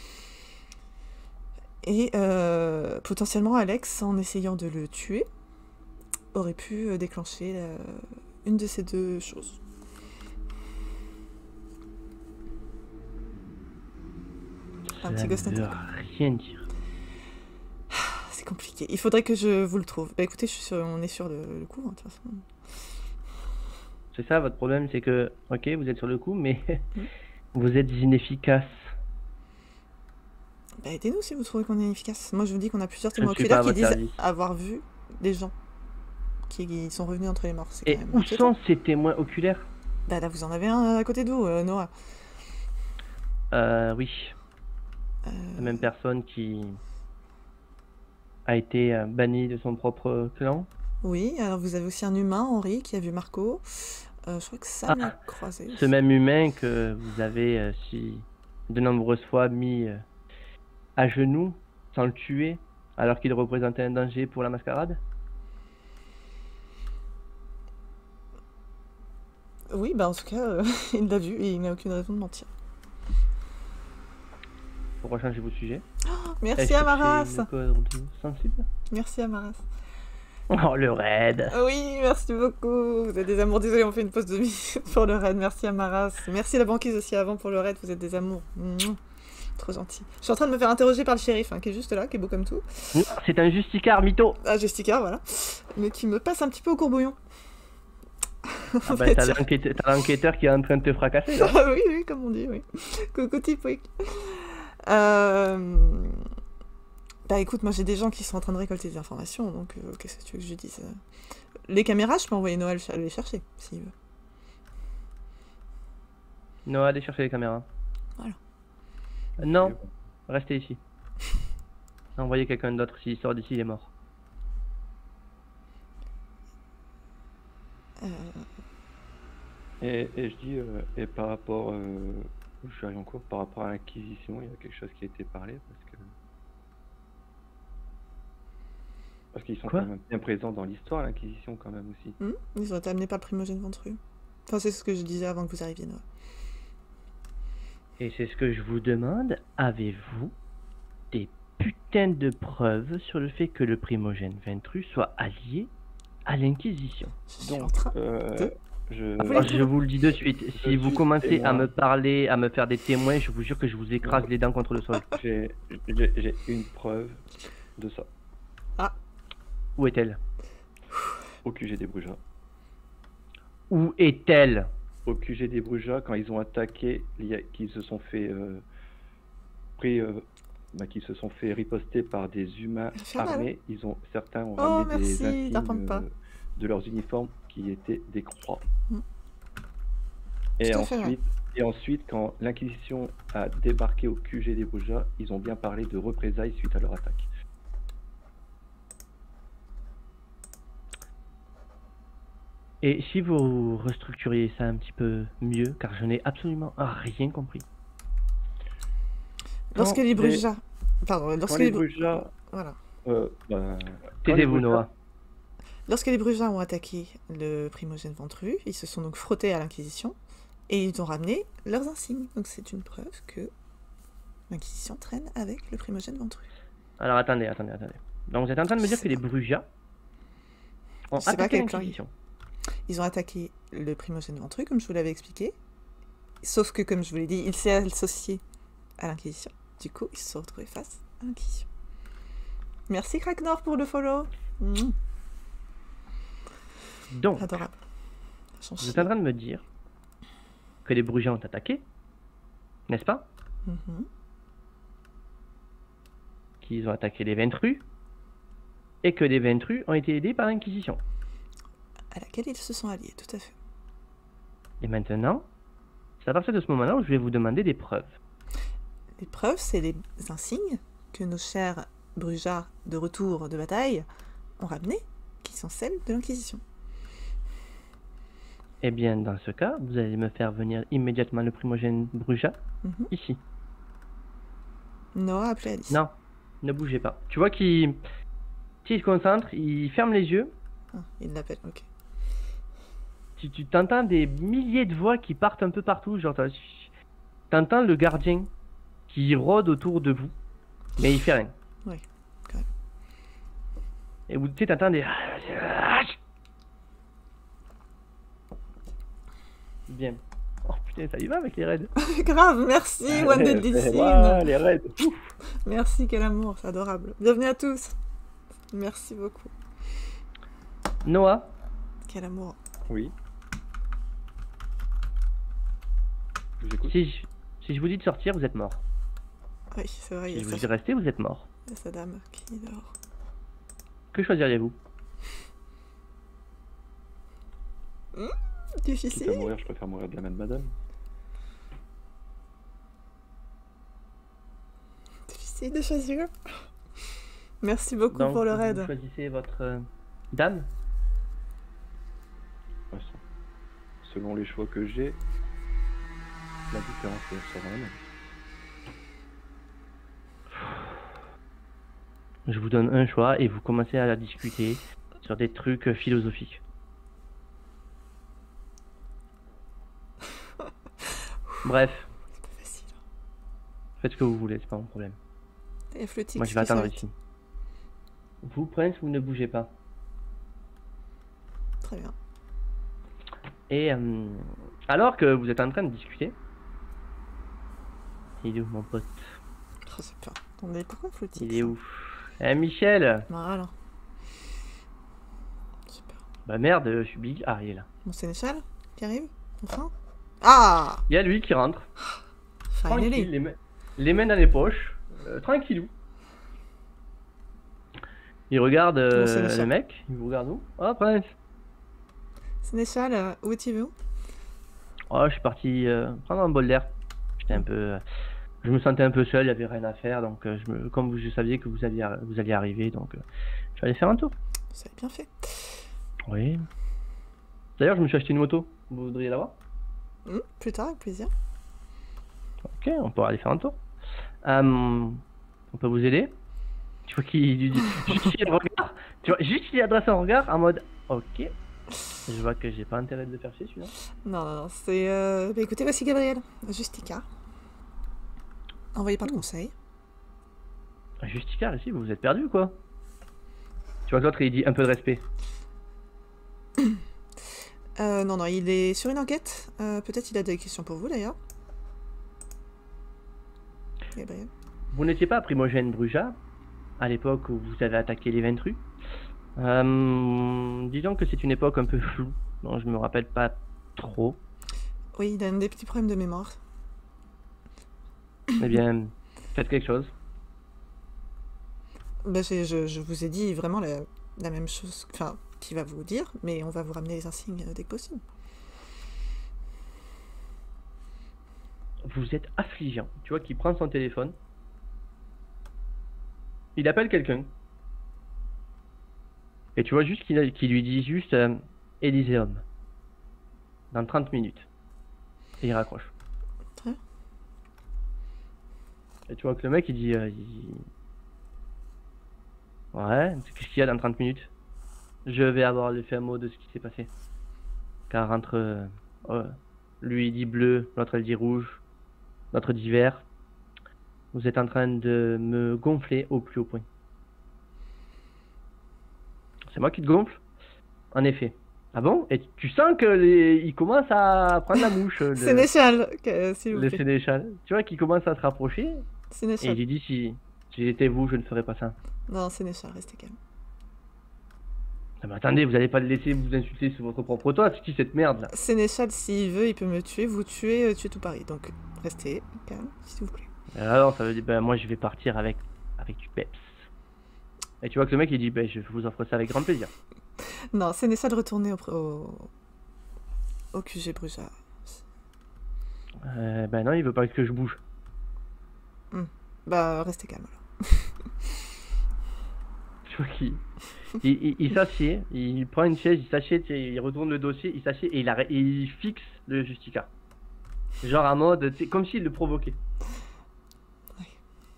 [SPEAKER 2] Et euh, potentiellement, Alex, en essayant de le tuer, aurait pu euh, déclencher euh, une de ces deux choses. Un petit
[SPEAKER 1] Ça
[SPEAKER 2] ghost
[SPEAKER 1] ne veut
[SPEAKER 2] intercom.
[SPEAKER 1] rien dire.
[SPEAKER 2] C'est compliqué. Il faudrait que je vous le trouve. Bah écoutez, je suis sur- on est sur le, le coup, hein, de toute façon.
[SPEAKER 1] C'est ça votre problème, c'est que, ok, vous êtes sur le coup, mais
[SPEAKER 2] Mm.
[SPEAKER 1] vous êtes inefficace.
[SPEAKER 2] Bah aidez-nous si vous trouvez qu'on est efficace. Moi je vous dis qu'on a plusieurs
[SPEAKER 1] Je
[SPEAKER 2] témoins
[SPEAKER 1] ne suis pas
[SPEAKER 2] oculaires
[SPEAKER 1] à
[SPEAKER 2] qui
[SPEAKER 1] votre
[SPEAKER 2] disent
[SPEAKER 1] service.
[SPEAKER 2] avoir vu des gens qui, qui sont revenus entre les morts. C'est
[SPEAKER 1] Et
[SPEAKER 2] quand même
[SPEAKER 1] où
[SPEAKER 2] inquiétant.
[SPEAKER 1] sont ces témoins oculaires?
[SPEAKER 2] Bah là vous en avez un euh, à côté de vous, euh, Noah.
[SPEAKER 1] Euh, oui,
[SPEAKER 2] Euh,
[SPEAKER 1] la même personne qui a été euh, bannie de son propre clan.
[SPEAKER 2] Oui, alors vous avez aussi un humain, Henri, qui a vu Marco. Euh, je crois que Sam l'a
[SPEAKER 1] Ah,
[SPEAKER 2] croisé
[SPEAKER 1] ce
[SPEAKER 2] aussi.
[SPEAKER 1] même humain que vous avez euh, si de nombreuses fois mis euh, à genoux sans le tuer, alors qu'il représentait un danger pour la mascarade.
[SPEAKER 2] Oui, bah en tout cas, euh, il l'a vu et il n'a aucune raison de mentir.
[SPEAKER 1] Pour changer vos sujets.
[SPEAKER 2] Merci
[SPEAKER 1] Est-ce que
[SPEAKER 2] Amaras.
[SPEAKER 1] c'est une corde sensible?
[SPEAKER 2] Merci Amaras.
[SPEAKER 1] Oh, le raid!
[SPEAKER 2] Oui, merci beaucoup. Vous êtes des amours. Désolé, on fait une pause de minutes pour le raid. Merci Amaras. Merci la banquise aussi avant pour le raid. Vous êtes des amours. Mouah. Trop gentil. Je suis en train de me faire interroger par le shérif, hein, qui est juste là, qui est beau comme tout.
[SPEAKER 1] C'est un justicard, mytho!
[SPEAKER 2] Ah, Gestica, voilà. Mais qui me passe un petit peu au courbouillon.
[SPEAKER 1] Ah
[SPEAKER 2] On
[SPEAKER 1] bah,
[SPEAKER 2] va
[SPEAKER 1] t'as
[SPEAKER 2] dire.
[SPEAKER 1] l'enquête- t'as l'enquêteur qui est en train de te fracasser, là.
[SPEAKER 2] Ah oui, oui, comme on dit, oui. Coucou Tipoik. Euh... Bah écoute, moi j'ai des gens qui sont en train de récolter des informations, donc euh, qu'est-ce que tu veux que je dise? euh Les caméras, je peux envoyer Noël ch- les chercher, s'il veut.
[SPEAKER 1] Noah, allez chercher les caméras.
[SPEAKER 2] Voilà.
[SPEAKER 1] Euh, Non, restez ici. Envoyez quelqu'un d'autre, s'il sort d'ici, il est mort.
[SPEAKER 2] Euh...
[SPEAKER 4] Et, et je dis, euh, et par rapport, euh, où je suis arrivé en cours, par rapport à l'Inquisition, il y a quelque chose qui a été parlé, parce que parce qu'ils sont
[SPEAKER 1] Quoi?
[SPEAKER 4] quand même bien présents dans l'histoire, l'Inquisition, quand même, aussi.
[SPEAKER 2] hmm Ils ont été amenés par le primogène ventru. Enfin, c'est ce que je disais avant que vous arriviez, Noël.
[SPEAKER 1] Et c'est ce que je vous demande, avez-vous des putains de preuves sur le fait que le primogène ventru soit allié à l'Inquisition?
[SPEAKER 2] Je suis en
[SPEAKER 4] Donc,
[SPEAKER 2] train
[SPEAKER 4] euh,
[SPEAKER 2] de...
[SPEAKER 4] je...
[SPEAKER 2] Ah, vous
[SPEAKER 1] Oh,
[SPEAKER 2] les
[SPEAKER 1] je vous le dis de suite,
[SPEAKER 4] Je
[SPEAKER 1] si vous
[SPEAKER 4] suis
[SPEAKER 1] commencez à
[SPEAKER 4] témoin.
[SPEAKER 1] me parler, à me faire des témoins, je vous jure que je vous écrase les dents contre le sol.
[SPEAKER 4] J'ai j'ai- j'ai une preuve de ça,
[SPEAKER 1] Où est-elle?
[SPEAKER 4] au Q G des Brujas.
[SPEAKER 1] Où est-elle?
[SPEAKER 4] Au Q G des Brujas, quand ils ont attaqué, il y a- qu'ils se sont fait euh, pris, euh, bah, qu'ils se sont fait riposter par des humains
[SPEAKER 2] Ça fait mal, hein.
[SPEAKER 4] armés, ils ont certains ont
[SPEAKER 2] Oh,
[SPEAKER 4] ramené des
[SPEAKER 2] merci,
[SPEAKER 4] insignes
[SPEAKER 2] t'apprends pas.
[SPEAKER 4] euh, de leurs uniformes qui étaient des croix.
[SPEAKER 2] Mm.
[SPEAKER 4] Et
[SPEAKER 2] Tout à fait, ouais.
[SPEAKER 4] ensuite, et ensuite, quand l'Inquisition a débarqué au Q G des Brujas, ils ont bien parlé de représailles suite à leur attaque.
[SPEAKER 1] Et si vous restructuriez ça un petit peu mieux, car je n'ai absolument rien compris.
[SPEAKER 2] Lorsque
[SPEAKER 4] Quand
[SPEAKER 2] les
[SPEAKER 4] les-
[SPEAKER 2] Brujas... Pardon,
[SPEAKER 4] Quand
[SPEAKER 2] lorsque
[SPEAKER 4] les
[SPEAKER 2] les... Bru-
[SPEAKER 4] Brujas...
[SPEAKER 2] Voilà.
[SPEAKER 4] euh, ben, quand les
[SPEAKER 1] Taisez-vous,
[SPEAKER 4] Brujas-
[SPEAKER 1] Noah.
[SPEAKER 2] Lorsque les Brujas ont attaqué le primogène ventru, ils se sont donc frottés à l'Inquisition et ils ont ramené leurs insignes. Donc c'est une preuve que l'Inquisition traîne avec le primogène ventru.
[SPEAKER 1] Alors attendez, attendez, attendez. Donc vous êtes en train de me
[SPEAKER 2] Je
[SPEAKER 1] dire
[SPEAKER 2] sais
[SPEAKER 1] que les
[SPEAKER 2] pas.
[SPEAKER 1] Brujas ont
[SPEAKER 2] Je sais pas
[SPEAKER 1] attaqué
[SPEAKER 2] quel clan il-
[SPEAKER 1] l'Inquisition.
[SPEAKER 2] Ils ont attaqué le primogène ventru, comme je vous l'avais expliqué. Sauf que, comme je vous l'ai dit, il s'est associé à l'Inquisition. Du coup, ils se sont retrouvés face à l'Inquisition. Merci Kraknor pour le follow. Mmh,
[SPEAKER 1] Donc,
[SPEAKER 2] adorable. J'en
[SPEAKER 1] vous
[SPEAKER 2] chie.
[SPEAKER 1] êtes en train de me dire que les Brujas ont attaqué, n'est-ce pas?
[SPEAKER 2] Mhm.
[SPEAKER 1] Qu'ils ont attaqué les Ventrus, et que les Ventrus ont été aidés par l'Inquisition.
[SPEAKER 2] À laquelle ils se sont alliés, tout à fait.
[SPEAKER 1] Et maintenant, c'est à partir de ce moment-là où je vais vous demander des preuves.
[SPEAKER 2] Les preuves, c'est les insignes que nos chers Brujas de retour de bataille ont ramenés, qui sont celles de l'Inquisition.
[SPEAKER 1] Eh bien, dans ce cas, vous allez me faire venir immédiatement le primogène Bruja,
[SPEAKER 2] Mhm.
[SPEAKER 1] ici.
[SPEAKER 2] Noah a appelé Alice.
[SPEAKER 1] Non, ne bougez pas. Tu vois qu'il qu'il se concentre, il ferme les yeux.
[SPEAKER 2] Ah, il l'appelle, ok.
[SPEAKER 1] Tu tu t'entends des milliers de voix qui partent un peu partout. Genre, t'as- t'entends le gardien qui rôde autour de vous, mais il fait rien.
[SPEAKER 2] Ouais, quand même.
[SPEAKER 1] Et vous, tu sais, t'entends des... Bien. Oh putain, ça y va avec les raids.
[SPEAKER 2] Grave, merci, One
[SPEAKER 4] Eh,
[SPEAKER 2] Dead
[SPEAKER 4] eh,
[SPEAKER 2] Sin.
[SPEAKER 4] voilà, les raids. Ouf.
[SPEAKER 2] Merci, quel amour, c'est adorable. Bienvenue à tous. Merci beaucoup.
[SPEAKER 1] Noah,
[SPEAKER 2] Quel amour.
[SPEAKER 4] Oui. Je vous écoute.
[SPEAKER 1] si je, si je vous dis de sortir, vous êtes mort.
[SPEAKER 2] Oui, c'est vrai,
[SPEAKER 1] Si
[SPEAKER 2] il y
[SPEAKER 1] je
[SPEAKER 2] a
[SPEAKER 1] vous dis
[SPEAKER 2] sa,
[SPEAKER 1] de rester, vous êtes mort.
[SPEAKER 2] il y a sa dame qui dort.
[SPEAKER 1] Que choisiriez-vous?
[SPEAKER 4] Quitte
[SPEAKER 2] Difficile.
[SPEAKER 4] à mourir, je préfère mourir de la main de madame.
[SPEAKER 2] Difficile de choisir. Merci beaucoup
[SPEAKER 1] Donc,
[SPEAKER 2] pour le
[SPEAKER 1] vous
[SPEAKER 2] raid.
[SPEAKER 1] choisissez votre euh, dame.
[SPEAKER 4] Ouais, ça. Selon les choix que j'ai, la différence est sera la même.
[SPEAKER 1] Je vous donne un choix et vous commencez à discuter sur des trucs euh, philosophiques. Bref,
[SPEAKER 2] C'est pas facile.
[SPEAKER 1] faites ce que vous voulez, c'est pas mon problème.
[SPEAKER 2] Il y a Flutix
[SPEAKER 1] Moi je vais
[SPEAKER 2] qui
[SPEAKER 1] attendre
[SPEAKER 2] s'arrête.
[SPEAKER 1] ici. Vous, Prince, vous ne bougez pas.
[SPEAKER 2] Très bien.
[SPEAKER 1] Et euh, alors que vous êtes en train de discuter, il est où mon pote?
[SPEAKER 2] Oh, c'est peur. Attendez, pourquoi Flutix?
[SPEAKER 1] Il est où? Eh Michel!
[SPEAKER 2] Voilà. Super.
[SPEAKER 1] Bah merde, je suis big. Ah, il est là.
[SPEAKER 2] Mon sénéchal qui arrive? Enfin? Ah!
[SPEAKER 1] Il y a lui qui rentre. Tranquille,
[SPEAKER 2] Finally.
[SPEAKER 1] les, mains- les mains dans les poches. euh, tranquillou. Il regarde euh,
[SPEAKER 2] Bon, c'est le
[SPEAKER 1] le
[SPEAKER 2] chat.
[SPEAKER 1] mec. Il vous regarde où? Oh, Prince!
[SPEAKER 2] Sénéchal, euh, où es-tu?
[SPEAKER 1] Oh, je suis parti euh, prendre un bol d'air. J'étais un peu. euh, je me sentais un peu seul, il y avait rien à faire, donc euh, je me, comme vous, je savais que vous alliez, arri- vous alliez arriver, donc euh, je vais aller faire un tour.
[SPEAKER 2] Vous avez bien fait.
[SPEAKER 1] Oui. D'ailleurs, je me suis acheté une moto. Vous voudriez l'avoir?
[SPEAKER 2] Hmm, plus tard, avec plaisir.
[SPEAKER 1] Ok, on pourra aller faire un tour. Euh, on peut vous aider? Tu vois qu'il juste il regarde, tu vois, juste il adresse un regard en mode ok. Je vois que j'ai pas intérêt de le faire chier celui-là.
[SPEAKER 2] Non, non, non, c'est... Euh... Bah, écoutez, voici Gabriel, Justica. Envoyé par le conseil.
[SPEAKER 1] Justica ici, vous vous êtes perdu quoi? Tu vois que l'autre il dit un peu de respect.
[SPEAKER 2] Euh, non, non, il est sur une enquête. Euh, Peut-être il a des questions pour vous, d'ailleurs. Gabriel.
[SPEAKER 1] Vous n'étiez pas primogène Bruja à l'époque où vous avez attaqué les Ventrus. Euh, disons que c'est une époque un peu floue, dont je me rappelle pas trop.
[SPEAKER 2] Oui, il a des petits problèmes de mémoire.
[SPEAKER 1] Eh bien, faites quelque chose.
[SPEAKER 2] Bah, j'ai- je, je vous ai dit vraiment la, la même chose, enfin, qui va vous dire, mais on va vous ramener les insignes euh, dès que possible.
[SPEAKER 1] Vous êtes affligeant. Tu vois qu'il prend son téléphone. Il appelle quelqu'un. Et tu vois juste qu'il a- qu'il lui dit juste euh, Elyséum. Dans trente minutes. Et il raccroche.
[SPEAKER 2] Très bien.
[SPEAKER 1] Et tu vois que le mec il dit euh, il- Ouais, qu'est-ce qu'il y a dans trente minutes? Je vais avoir le fait un mot de ce qui s'est passé. Car entre euh, euh, lui il dit bleu, l'autre elle dit rouge, l'autre dit vert. Vous êtes en train de me gonfler au plus haut point. C'est moi qui te gonfle? En effet. Ah bon? Et tu sens que les... il commence à prendre la mouche, le,
[SPEAKER 2] Sénéchal, que- s'il vous
[SPEAKER 1] le
[SPEAKER 2] plaît.
[SPEAKER 1] sénéchal. Tu vois qu'il commence à se rapprocher. Et il
[SPEAKER 2] Sénéchal.
[SPEAKER 1] lui dit si, si j'étais vous, je ne ferais pas ça.
[SPEAKER 2] Non, Sénéchal, restez calme.
[SPEAKER 1] Ah, mais attendez, vous allez pas le laisser vous insulter sur votre propre toit, c'est qui cette merde là?
[SPEAKER 2] Sénéchal, s'il veut, il peut me tuer, vous tuer, euh, tuer tout Paris. Donc, restez calme, s'il vous plaît.
[SPEAKER 1] Alors ça veut dire, ben moi je vais partir avec, avec du peps. Et tu vois que le mec il dit, ben je vous offre ça avec grand plaisir.
[SPEAKER 2] Non, Sénéchal, retournez au, au, au Q G Bruja.
[SPEAKER 1] Euh, ben non, il veut pas que je bouge.
[SPEAKER 2] Bah, restez calme alors.
[SPEAKER 1] Tu vois qu'il il, il, il s'assied, il prend une chaise, il s'assied, tu sais, il retourne le dossier, il s'assied et il, arrête- et il fixe le Justica. Genre en mode, tu sais, comme s'il le provoquait.
[SPEAKER 2] Ouais.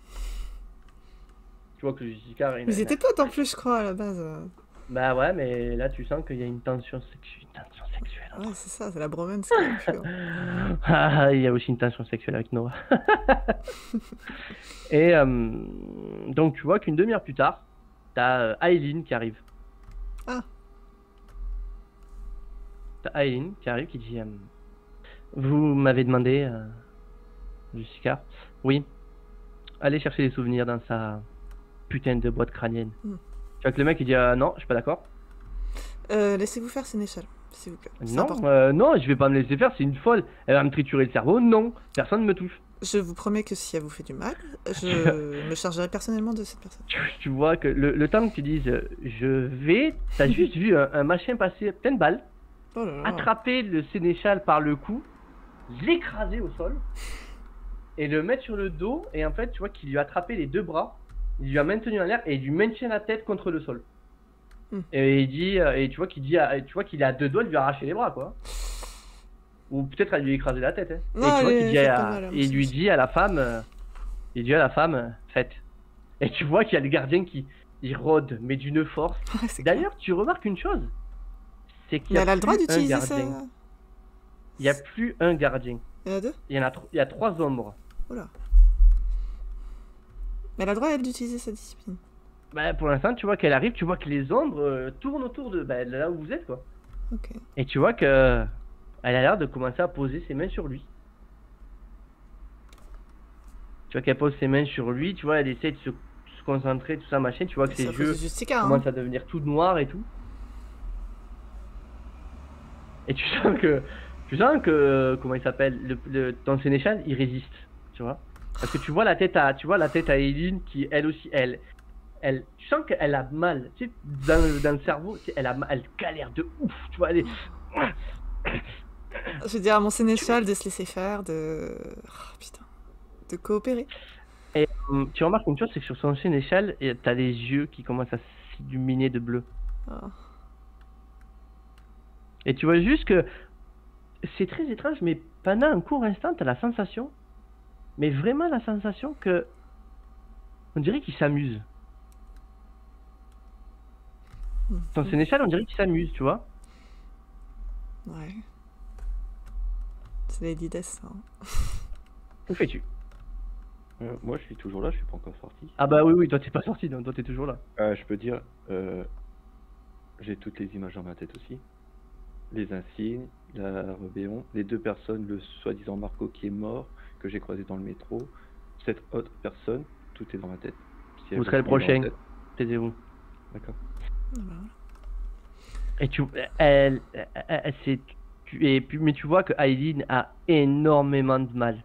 [SPEAKER 1] Tu vois que le Justica... il-
[SPEAKER 2] Ils étaient potes en plus, je crois, à la base. euh.
[SPEAKER 1] Bah ouais, mais là tu sens qu'il y a une tension sexuelle. Une tension sexuelle.
[SPEAKER 2] Ouais, c'est ça, c'est la bromance qui est pure.
[SPEAKER 1] Ah, il y a aussi une tension sexuelle avec Noah. Et euh, donc tu vois qu'une demi-heure plus tard, t'as euh, Aileen qui arrive.
[SPEAKER 2] Ah.
[SPEAKER 1] T'as Aileen qui arrive qui dit euh, vous m'avez demandé, euh, Jessica, oui, allez chercher les souvenirs dans sa putain de boîte crânienne.
[SPEAKER 2] Hmm.
[SPEAKER 1] Tu vois que le mec il dit euh, non, je suis pas d'accord.
[SPEAKER 2] Euh, laissez-vous faire, Sénéchal, s'il vous plaît. C'est
[SPEAKER 1] Non,
[SPEAKER 2] important.
[SPEAKER 1] euh, non, je vais pas me laisser faire, c'est une folle. Elle va me triturer le cerveau, non, personne ne me touche.
[SPEAKER 2] Je vous promets que si elle vous fait du mal, je me chargerai personnellement de cette personne.
[SPEAKER 1] Tu, tu vois que le, le temps que tu dises euh, je vais, t'as juste vu un, un machin passer plein de balles,
[SPEAKER 2] Oh là là.
[SPEAKER 1] attraper le sénéchal par le cou, l'écraser au sol et le mettre sur le dos. Et en fait, tu vois qu'il lui a attrapé les deux bras, il lui a maintenu en l'air et il lui maintient la tête contre le sol.
[SPEAKER 2] Hmm.
[SPEAKER 1] Et il dit, euh, et tu vois qu'il dit, à- tu vois qu'il est à deux doigts de lui arracher les bras, quoi. Ou peut-être à lui écraser la tête. Hein.
[SPEAKER 2] Non,
[SPEAKER 1] et tu vois
[SPEAKER 2] allez,
[SPEAKER 1] qu'il dit
[SPEAKER 2] faites
[SPEAKER 1] à-
[SPEAKER 2] pas mal, hein,
[SPEAKER 1] et il lui
[SPEAKER 2] monsieur.
[SPEAKER 1] dit à la femme, euh, il dit à la femme, euh, faites. Et tu vois qu'il y a le gardien qui il rôde, mais d'une force.
[SPEAKER 2] Ouais, c'est clair.
[SPEAKER 1] D'ailleurs, tu remarques une chose, c'est qu'il y
[SPEAKER 2] Mais
[SPEAKER 1] a
[SPEAKER 2] elle a le droit
[SPEAKER 1] plus un
[SPEAKER 2] d'utiliser ça.
[SPEAKER 1] gardien. Il y a plus un gardien.
[SPEAKER 2] Il y en a deux.
[SPEAKER 1] Il y en a, tro- il y a trois ombres.
[SPEAKER 2] Oula. Mais elle a le droit, elle, d'utiliser sa discipline.
[SPEAKER 1] Bah, pour l'instant, tu vois qu'elle arrive, tu vois que les ombres euh, tournent autour de bah, là où vous êtes, quoi.
[SPEAKER 2] Ok.
[SPEAKER 1] Et tu vois que elle a l'air de commencer à poser ses mains sur lui. Tu vois qu'elle pose ses mains sur lui, tu vois, elle essaie de se, se concentrer, tout ça, machin. Tu vois que
[SPEAKER 2] C'est
[SPEAKER 1] ses
[SPEAKER 2] à cause
[SPEAKER 1] yeux
[SPEAKER 2] de Justica, hein.
[SPEAKER 1] commencent à devenir tout noirs et tout. Et tu sens que, tu sens que, comment il s'appelle, le, le, ton sénéchal, il résiste, tu vois. Parce que tu vois la tête à, tu vois la tête à Eileen qui, elle aussi, elle, elle, tu sens qu'elle a mal, tu sais, dans, le- dans le cerveau, tu sais, elle a, mal- elle galère de ouf, tu vois, elle est...
[SPEAKER 2] Je veux dire à mon sénéchal de se laisser faire, de. Oh, putain. De coopérer.
[SPEAKER 1] Hum, Tu remarques une chose, c'est que sur son sénéchal, et t'as les yeux qui commencent à s'illuminer de bleu.
[SPEAKER 2] Oh.
[SPEAKER 1] Et tu vois juste que c'est très étrange, mais pendant un court instant, t'as la sensation, mais vraiment la sensation que on dirait qu'il s'amuse. Ton
[SPEAKER 2] Mhm.
[SPEAKER 1] sénéchal, on dirait qu'il s'amuse, tu vois.
[SPEAKER 2] Ouais. C'est Lady Death, ça. hein.
[SPEAKER 1] Que fais-tu?
[SPEAKER 4] Euh, moi, je suis toujours là, je suis pas encore sorti.
[SPEAKER 1] Ah bah oui, oui, toi t'es pas sorti, donc toi t'es toujours là.
[SPEAKER 4] Euh, je peux dire, euh, j'ai toutes les images dans ma tête aussi. Les insignes, la rébellion, les deux personnes, le soi-disant Marco qui est mort, que j'ai croisé dans le métro, cette autre personne, tout est dans ma tête. Si elle
[SPEAKER 1] Vous serez le
[SPEAKER 4] reste dans ma
[SPEAKER 1] prochain.
[SPEAKER 4] tête-
[SPEAKER 1] Taisez-vous.
[SPEAKER 4] D'accord.
[SPEAKER 2] Ah bah voilà.
[SPEAKER 1] Et tu, elle, elle, elle- c'est, tu, et puis, mais tu vois que Aileen a énormément de mal.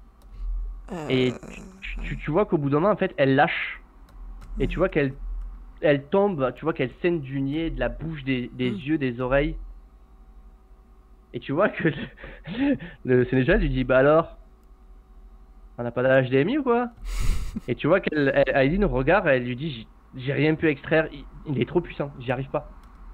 [SPEAKER 1] Et
[SPEAKER 2] Euh,
[SPEAKER 1] tu, tu vois qu'au bout d'un moment, en fait, elle lâche. Et tu vois qu'elle, elle tombe, tu vois qu'elle saigne du nez, de la bouche, des, des
[SPEAKER 2] Mm.
[SPEAKER 1] yeux, des oreilles. Et tu vois que le, le sénéchal lui dit, bah alors, on n'a pas d'H D M I ou quoi? Et tu vois qu'elle, elle- Aileen regarde, elle lui dit, j'ai- j'ai rien pu extraire, il, il est trop puissant, j'y arrive pas.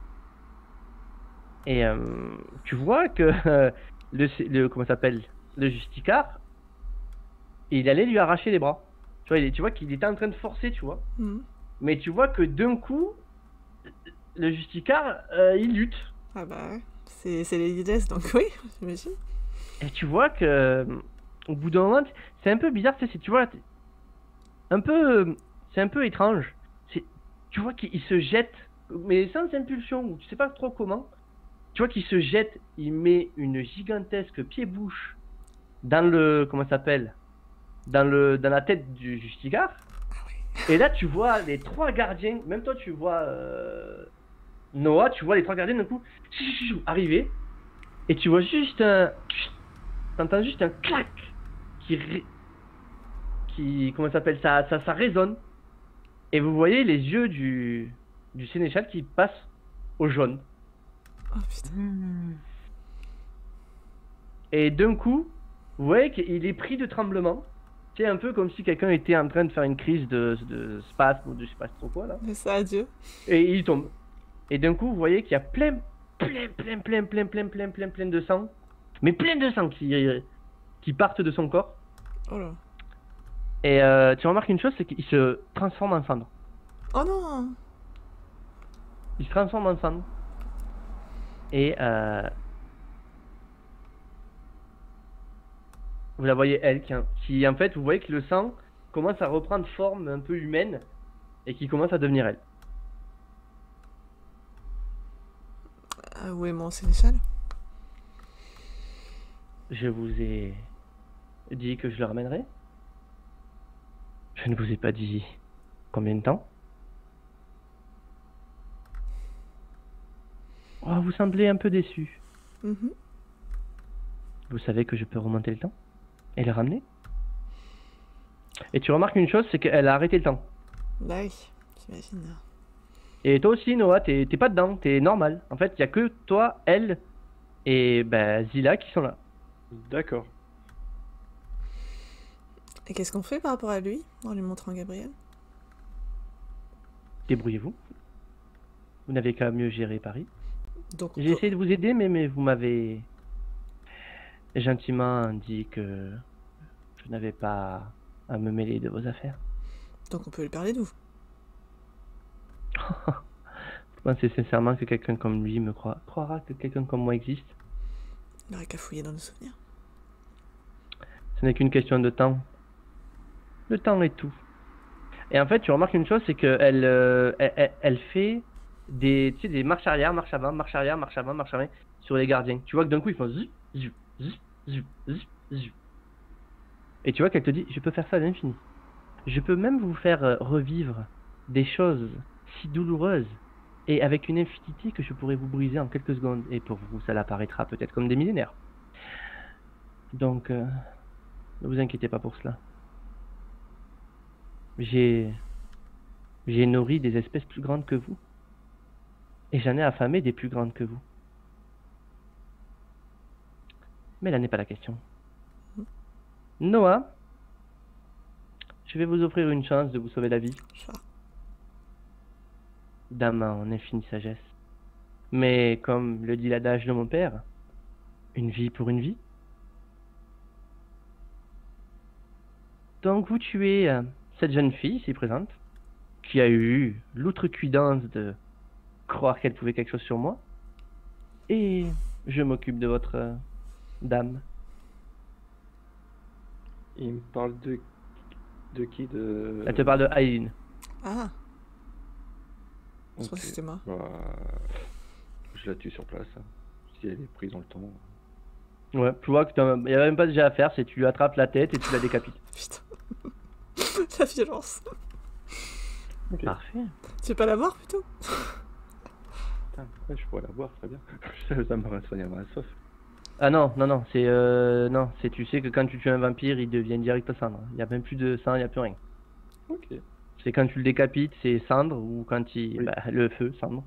[SPEAKER 1] Et euh, tu vois que euh, le, le, comment ça s'appelle, le Justicard, il allait lui arracher les bras. Tu vois, il, est- tu vois qu'il était en train de forcer, tu vois.
[SPEAKER 2] Mm.
[SPEAKER 1] Mais tu vois que d'un coup, le Justicard, euh, il lutte.
[SPEAKER 2] Ah bah ouais. C'est c'est Lady Death, donc oui, j'imagine.
[SPEAKER 1] Et tu vois que, euh, au bout d'un moment, c'est un peu bizarre, tu sais, c'est- tu vois, un peu, euh, c'est un peu étrange. C'est, tu vois qu'il il se jette, mais sans impulsion, ou tu sais pas trop comment. Tu vois qu'il se jette, il met une gigantesque pied-bouche dans le, comment ça s'appelle, dans le, dans la tête du Justicard. Et là, tu vois les trois gardiens, même toi, tu vois euh, Noah, tu vois les trois gardiens d'un coup arriver, et tu vois juste un, t'entends juste un clac qui, ré- qui, comment ça s'appelle, ça, ça, ça résonne, et vous voyez les yeux du, du sénéchal qui passent au jaune.
[SPEAKER 2] Oh putain.
[SPEAKER 1] Et d'un coup, vous voyez qu'il est pris de tremblement. C'est un peu comme si quelqu'un était en train de faire une crise de, de spasme ou de je sais pas trop quoi là.
[SPEAKER 2] Mais ça, adieu.
[SPEAKER 1] Et il tombe. Et d'un coup, vous voyez qu'il y a plein, plein, plein, plein, plein, plein, plein, plein, plein de sang. Mais plein de sang qui, qui partent de son corps.
[SPEAKER 2] Oh là.
[SPEAKER 1] Et euh, tu remarques une chose, c'est qu'il se transforme en cendre.
[SPEAKER 2] Oh non.
[SPEAKER 1] Il se transforme en cendre. Et euh, vous la voyez elle, qui, qui en fait, vous voyez que le sang commence à reprendre forme un peu humaine et qui commence à devenir elle.
[SPEAKER 2] Ah, où est mon sénéchal?
[SPEAKER 1] Je vous ai dit que je le ramènerai. Je ne vous ai pas dit combien de temps. Oh, vous semblez un peu déçu.
[SPEAKER 2] Mhm.
[SPEAKER 1] Vous savez que je peux remonter le temps et le ramener. Et tu remarques une chose, c'est qu'elle a arrêté le temps.
[SPEAKER 2] Bah oui, j'imagine.
[SPEAKER 1] Et toi aussi, Noah, t'es t'es pas dedans, t'es normal. En fait, il y a que toi, elle et ben, Zila qui sont là.
[SPEAKER 4] D'accord.
[SPEAKER 2] Et qu'est-ce qu'on fait par rapport à lui, en lui montrant Gabriel?
[SPEAKER 1] Débrouillez-vous. Vous n'avez qu'à mieux gérer Paris.
[SPEAKER 2] Donc, on
[SPEAKER 1] J'ai
[SPEAKER 2] peut-
[SPEAKER 1] essayé de vous aider, mais, mais vous m'avez gentiment dit que je n'avais pas à me mêler de vos affaires.
[SPEAKER 2] donc on peut lui parler de vous.
[SPEAKER 1] Vous pensez sincèrement que quelqu'un comme lui me croit, croira que quelqu'un comme moi existe?
[SPEAKER 2] Il aurait qu'à fouiller dans nos souvenirs.
[SPEAKER 1] Ce n'est qu'une question de temps. Le temps est tout. Et en fait, tu remarques une chose, c'est qu'elle euh, elle, elle- elle fait des, tu sais, des marches arrière, marche avant, marche arrière, marche avant, marche avant sur les gardiens. Tu vois que d'un coup, ils font zzz, zzz, zzz, zzz, zzz, zzz. Et tu vois qu'elle te dit, je peux faire ça à l'infini. Je peux même vous faire euh, revivre des choses si douloureuses et avec une infinité que je pourrais vous briser en quelques secondes. Et pour vous, ça l'apparaîtra peut-être comme des millénaires. Donc, euh, ne vous inquiétez pas pour cela. J'ai j'ai nourri des espèces plus grandes que vous. Et j'en ai affamé des plus grandes que vous. Mais là n'est pas la question. Noah, je vais vous offrir une chance de vous sauver la vie,
[SPEAKER 2] Chat.
[SPEAKER 1] dans mon infinie sagesse. Mais comme le dit l'adage de mon père, une vie pour une vie. Donc vous tuez euh, cette jeune fille ici présente, qui a eu l'outrecuidance de croire qu'elle pouvait quelque chose sur moi, et je m'occupe de votre euh, dame.
[SPEAKER 4] Il me parle de de qui de
[SPEAKER 1] Elle te parle de Aileen.
[SPEAKER 2] Ah, je
[SPEAKER 4] Ok.
[SPEAKER 2] crois que c'était moi.
[SPEAKER 4] Bah, je la tue sur place. hein. Si elle est prise dans le temps.
[SPEAKER 1] Ouais, tu vois qu'il n'y a même pas déjà à faire, c'est tu lui attrapes la tête et tu la décapites.
[SPEAKER 2] Putain. La violence.
[SPEAKER 4] Ok.
[SPEAKER 1] Parfait.
[SPEAKER 2] Tu veux pas la voir plutôt?
[SPEAKER 4] Putain, ouais, je pourrais la voir, très bien. ça ça me soigner ma soif.
[SPEAKER 1] Ah non, non, non, c'est euh, non, c'est tu sais que quand tu tues un vampire, il devient direct cendre. Il n'y a même plus de sang, il n'y a plus rien.
[SPEAKER 4] Ok.
[SPEAKER 1] C'est quand tu le décapites, c'est cendre, ou quand il...
[SPEAKER 4] Oui.
[SPEAKER 1] bah, le feu, cendre.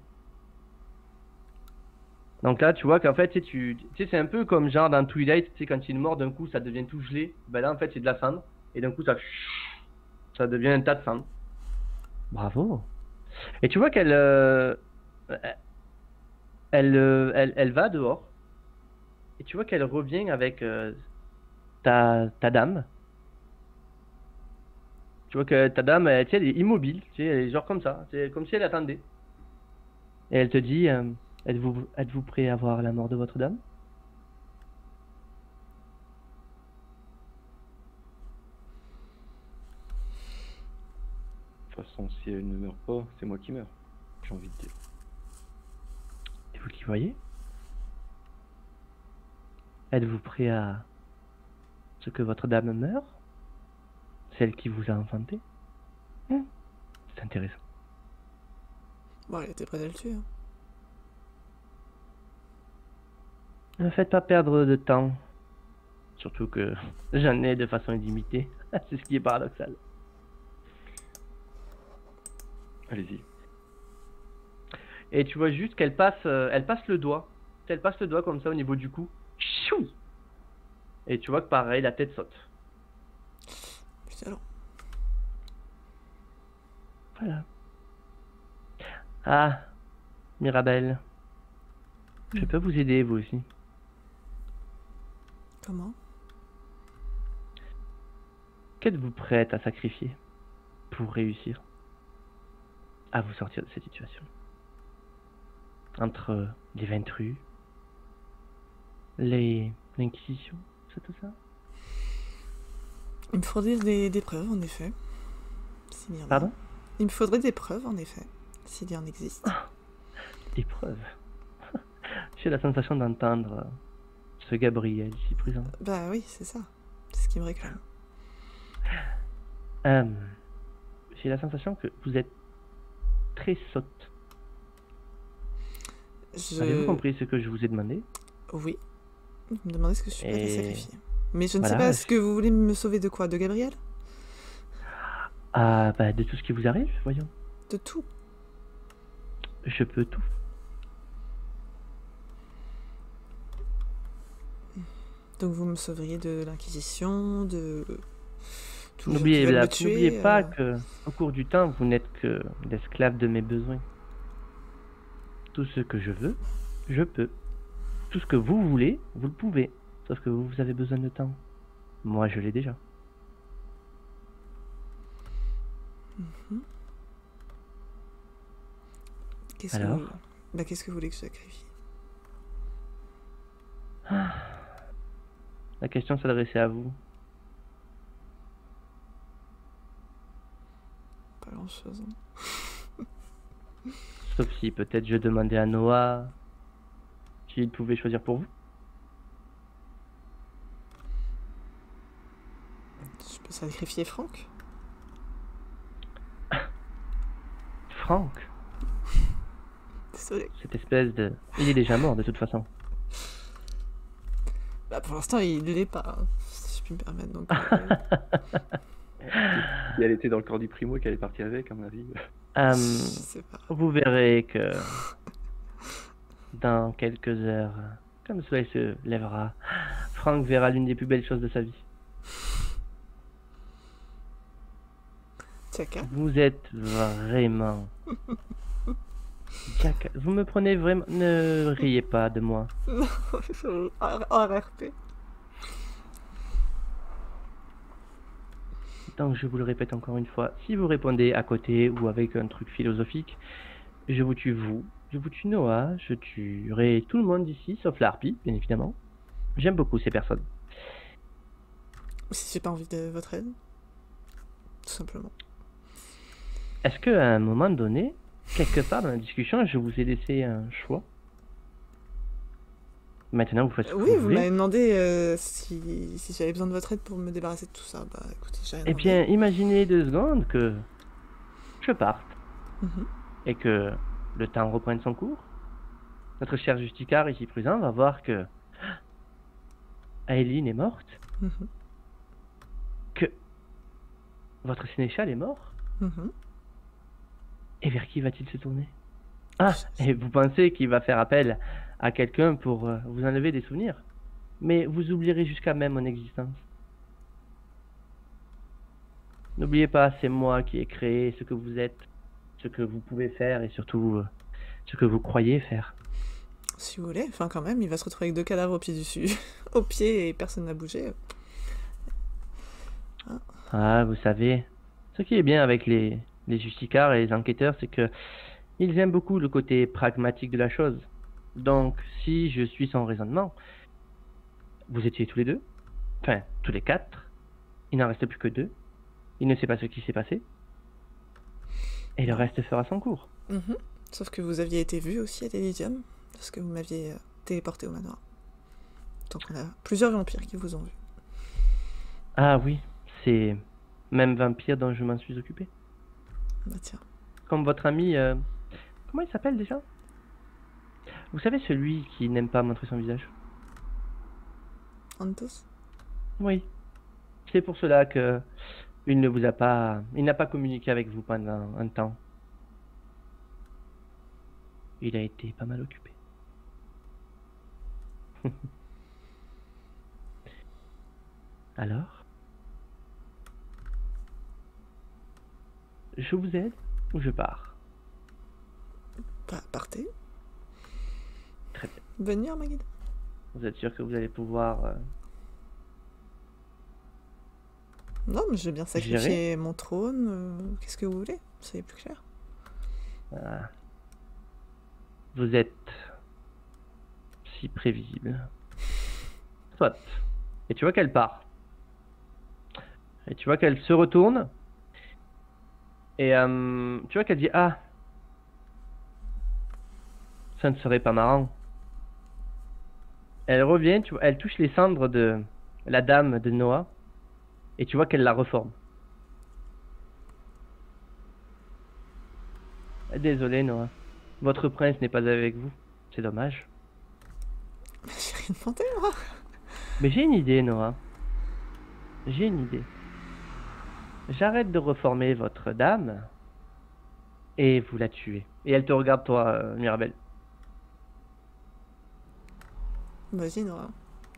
[SPEAKER 1] Donc là, tu vois qu'en fait, tu sais, tu tu sais, c'est un peu comme genre dans Twilight, tu sais, quand il est mort, d'un coup, ça devient tout gelé. Bah là, en fait, c'est de la cendre. Et d'un coup, ça, ça devient un tas de cendre. Bravo. Et tu vois qu'elle euh, elle, euh, elle, elle va dehors. Et tu vois qu'elle revient avec euh, ta, ta dame. Tu vois que ta dame, elle, tu sais, elle est immobile. Tu sais, elle est genre comme ça. C'est comme si elle attendait. Et elle te dit, euh, êtes-vous êtes-vous prêt à voir la mort de votre dame?
[SPEAKER 4] De toute façon, si elle ne meurt pas, c'est moi qui meurs. J'ai envie de dire.
[SPEAKER 1] Et vous qui voyez? Êtes-vous prêt à ce que votre dame meure? Celle qui vous a enfanté? Hmm, C'est intéressant.
[SPEAKER 2] Bon, elle était prête à le tuer. Hein.
[SPEAKER 1] Ne faites pas perdre de temps. Surtout que j'en ai de façon illimitée. C'est ce qui est paradoxal.
[SPEAKER 4] Allez-y.
[SPEAKER 1] Et tu vois juste qu'elle passe, euh, elle passe le doigt. Elle passe le doigt comme ça au niveau du cou. Chou. Et tu vois que pareil, la tête saute.
[SPEAKER 2] Putain, alors.
[SPEAKER 1] Voilà. Ah, Mirabelle. Je
[SPEAKER 2] Hmm.
[SPEAKER 1] peux vous aider, vous aussi.
[SPEAKER 2] Comment?
[SPEAKER 1] Qu'êtes-vous prête à sacrifier pour réussir à vous sortir de cette situation? Entre les Ventrus, les l'Inquisition, c'est tout ça?
[SPEAKER 2] Il me faudrait des, des preuves, en effet. S'il y en a.
[SPEAKER 1] Pardon?
[SPEAKER 2] Il me faudrait des preuves, en effet. S'il y en existe.
[SPEAKER 1] Des preuves. J'ai la sensation d'entendre euh, ce Gabriel ici présent.
[SPEAKER 2] Bah oui, c'est ça. C'est ce qui me réclame.
[SPEAKER 1] Euh, J'ai la sensation que vous êtes très sotte.
[SPEAKER 2] Je...
[SPEAKER 1] Avez-vous compris ce que je vous ai demandé?
[SPEAKER 2] Oui. Vous me demandez ce que je suis prête à
[SPEAKER 1] Et
[SPEAKER 2] sacrifier. Mais je ne sais
[SPEAKER 1] voilà,
[SPEAKER 2] pas,
[SPEAKER 1] je-
[SPEAKER 2] est-ce que vous voulez me sauver de quoi? De Gabriel?
[SPEAKER 1] Ah, bah, de tout ce qui vous arrive, voyons.
[SPEAKER 2] De tout?
[SPEAKER 1] Je peux tout.
[SPEAKER 2] Donc vous me sauveriez de l'Inquisition, de... tous les gens qui
[SPEAKER 1] N'oubliez
[SPEAKER 2] veulent
[SPEAKER 1] la-
[SPEAKER 2] me tuer,
[SPEAKER 1] n'oubliez pas
[SPEAKER 2] euh,
[SPEAKER 1] que, au cours du temps, vous n'êtes que l'esclave de mes besoins. Tout ce que je veux, je peux. Tout ce que vous voulez, vous le pouvez. Sauf que vous, vous avez besoin de temps. Moi, je l'ai déjà.
[SPEAKER 2] mhm. Qu'est-ce que
[SPEAKER 1] Alors?
[SPEAKER 2] vous... Bah, qu'est-ce que vous voulez que je sacrifie?
[SPEAKER 1] La question s'adressait à vous.
[SPEAKER 2] Pas grand-chose. Hein.
[SPEAKER 1] Sauf si peut-être je demandais à Noah s'il pouvait choisir pour vous.
[SPEAKER 2] Je peux sacrifier Franck?
[SPEAKER 1] Franck,
[SPEAKER 2] Désolé.
[SPEAKER 1] cette espèce de... Il est déjà mort de toute façon.
[SPEAKER 2] Bah, pour l'instant, il l'est pas, hein, si je puis me permettre. Donc, euh,
[SPEAKER 4] Si elle était dans le corps du primo et qu'elle est partie avec, à mon avis.
[SPEAKER 1] Euh,
[SPEAKER 2] je sais pas.
[SPEAKER 1] vous verrez que dans quelques heures, quand le soleil se lèvera, Franck verra l'une des plus belles choses de sa vie.
[SPEAKER 2] Tchaka?
[SPEAKER 1] Vous êtes vraiment... Jack, vous me prenez vraiment... Ne riez pas de moi.
[SPEAKER 2] Non, en R P.
[SPEAKER 1] Donc je vous le répète encore une fois, si vous répondez à côté ou avec un truc philosophique, je vous tue vous, je vous tue Noah, je tuerai tout le monde ici, sauf la harpie, bien évidemment. J'aime beaucoup ces personnes.
[SPEAKER 2] Si j'ai pas envie de votre aide. Tout simplement.
[SPEAKER 1] Est-ce qu'à un moment donné, quelque part dans la discussion, je vous ai laissé un choix? Maintenant, vous faites ce que
[SPEAKER 2] Oui,
[SPEAKER 1] vous
[SPEAKER 2] vous
[SPEAKER 1] voulez.
[SPEAKER 2] m'avez demandé euh, si, si j'avais besoin de votre aide pour me débarrasser de tout ça. Bah écoutez, j'ai rien
[SPEAKER 1] Eh
[SPEAKER 2] demandé.
[SPEAKER 1] bien, imaginez deux secondes que je parte
[SPEAKER 2] Mhm.
[SPEAKER 1] et que le temps reprenne son cours. Notre cher Justicard ici présent va voir que Aileen est morte,
[SPEAKER 2] Mhm.
[SPEAKER 1] que votre sénéchal est mort,
[SPEAKER 2] Mhm.
[SPEAKER 1] Et vers qui va-t-il se tourner? Ah, et vous pensez qu'il va faire appel à quelqu'un pour euh, vous enlever des souvenirs? Mais vous oublierez jusqu'à même mon existence. N'oubliez pas, c'est moi qui ai créé ce que vous êtes, ce que vous pouvez faire et surtout euh, ce que vous croyez faire.
[SPEAKER 2] Si vous voulez, enfin quand même, il va se retrouver avec deux cadavres au pied dessus, au pied et personne n'a bougé.
[SPEAKER 1] Ah, vous savez, ce qui est bien avec les, les justicards et les enquêteurs, c'est que ils aiment beaucoup le côté pragmatique de la chose. Donc, si je suis son raisonnement, vous étiez tous les deux, enfin, tous les quatre, il n'en reste plus que deux, il ne sait pas ce qui s'est passé, et le reste fera son cours.
[SPEAKER 2] Mhm. Sauf que vous aviez été vu aussi à l'Elysium, parce que vous m'aviez euh, téléporté au manoir. Donc on a plusieurs vampires qui vous ont vu.
[SPEAKER 1] Ah oui, c'est même vampire dont je m'en suis occupé.
[SPEAKER 2] Bah tiens.
[SPEAKER 1] Comme votre ami, euh, comment il s'appelle déjà? Vous savez, celui qui n'aime pas montrer son visage?
[SPEAKER 2] Antos?
[SPEAKER 1] Oui. C'est pour cela que il ne vous a pas, il n'a pas communiqué avec vous pendant un temps. Il a été pas mal occupé. Alors? Je vous aide ou je pars?
[SPEAKER 2] Bah, partez.
[SPEAKER 1] Très bien.
[SPEAKER 2] Bonne nuit, Armageddon.
[SPEAKER 1] Vous êtes sûr que vous allez pouvoir... euh,
[SPEAKER 2] Non, mais je vais bien sacrifier
[SPEAKER 1] Gérer.
[SPEAKER 2] mon trône. euh, Qu'est-ce que vous voulez? Soyez plus clair.
[SPEAKER 1] ah, Vous êtes si prévisible. Soit. Et tu vois qu'elle part. Et tu vois qu'elle se retourne. Et euh, tu vois qu'elle dit, ah, ça ne serait pas marrant. Elle revient, tu vois, elle touche les cendres de la dame de Noah. Et tu vois qu'elle la reforme. Désolé, Noah. Votre prince n'est pas avec vous. C'est dommage.
[SPEAKER 2] Mais j'ai rien demandé, moi.
[SPEAKER 1] Mais j'ai une idée, Noah. J'ai une idée. J'arrête de reformer votre dame et vous la tuez. Et elle te regarde, toi, euh, Mirabelle.
[SPEAKER 2] Vas-y, Nora.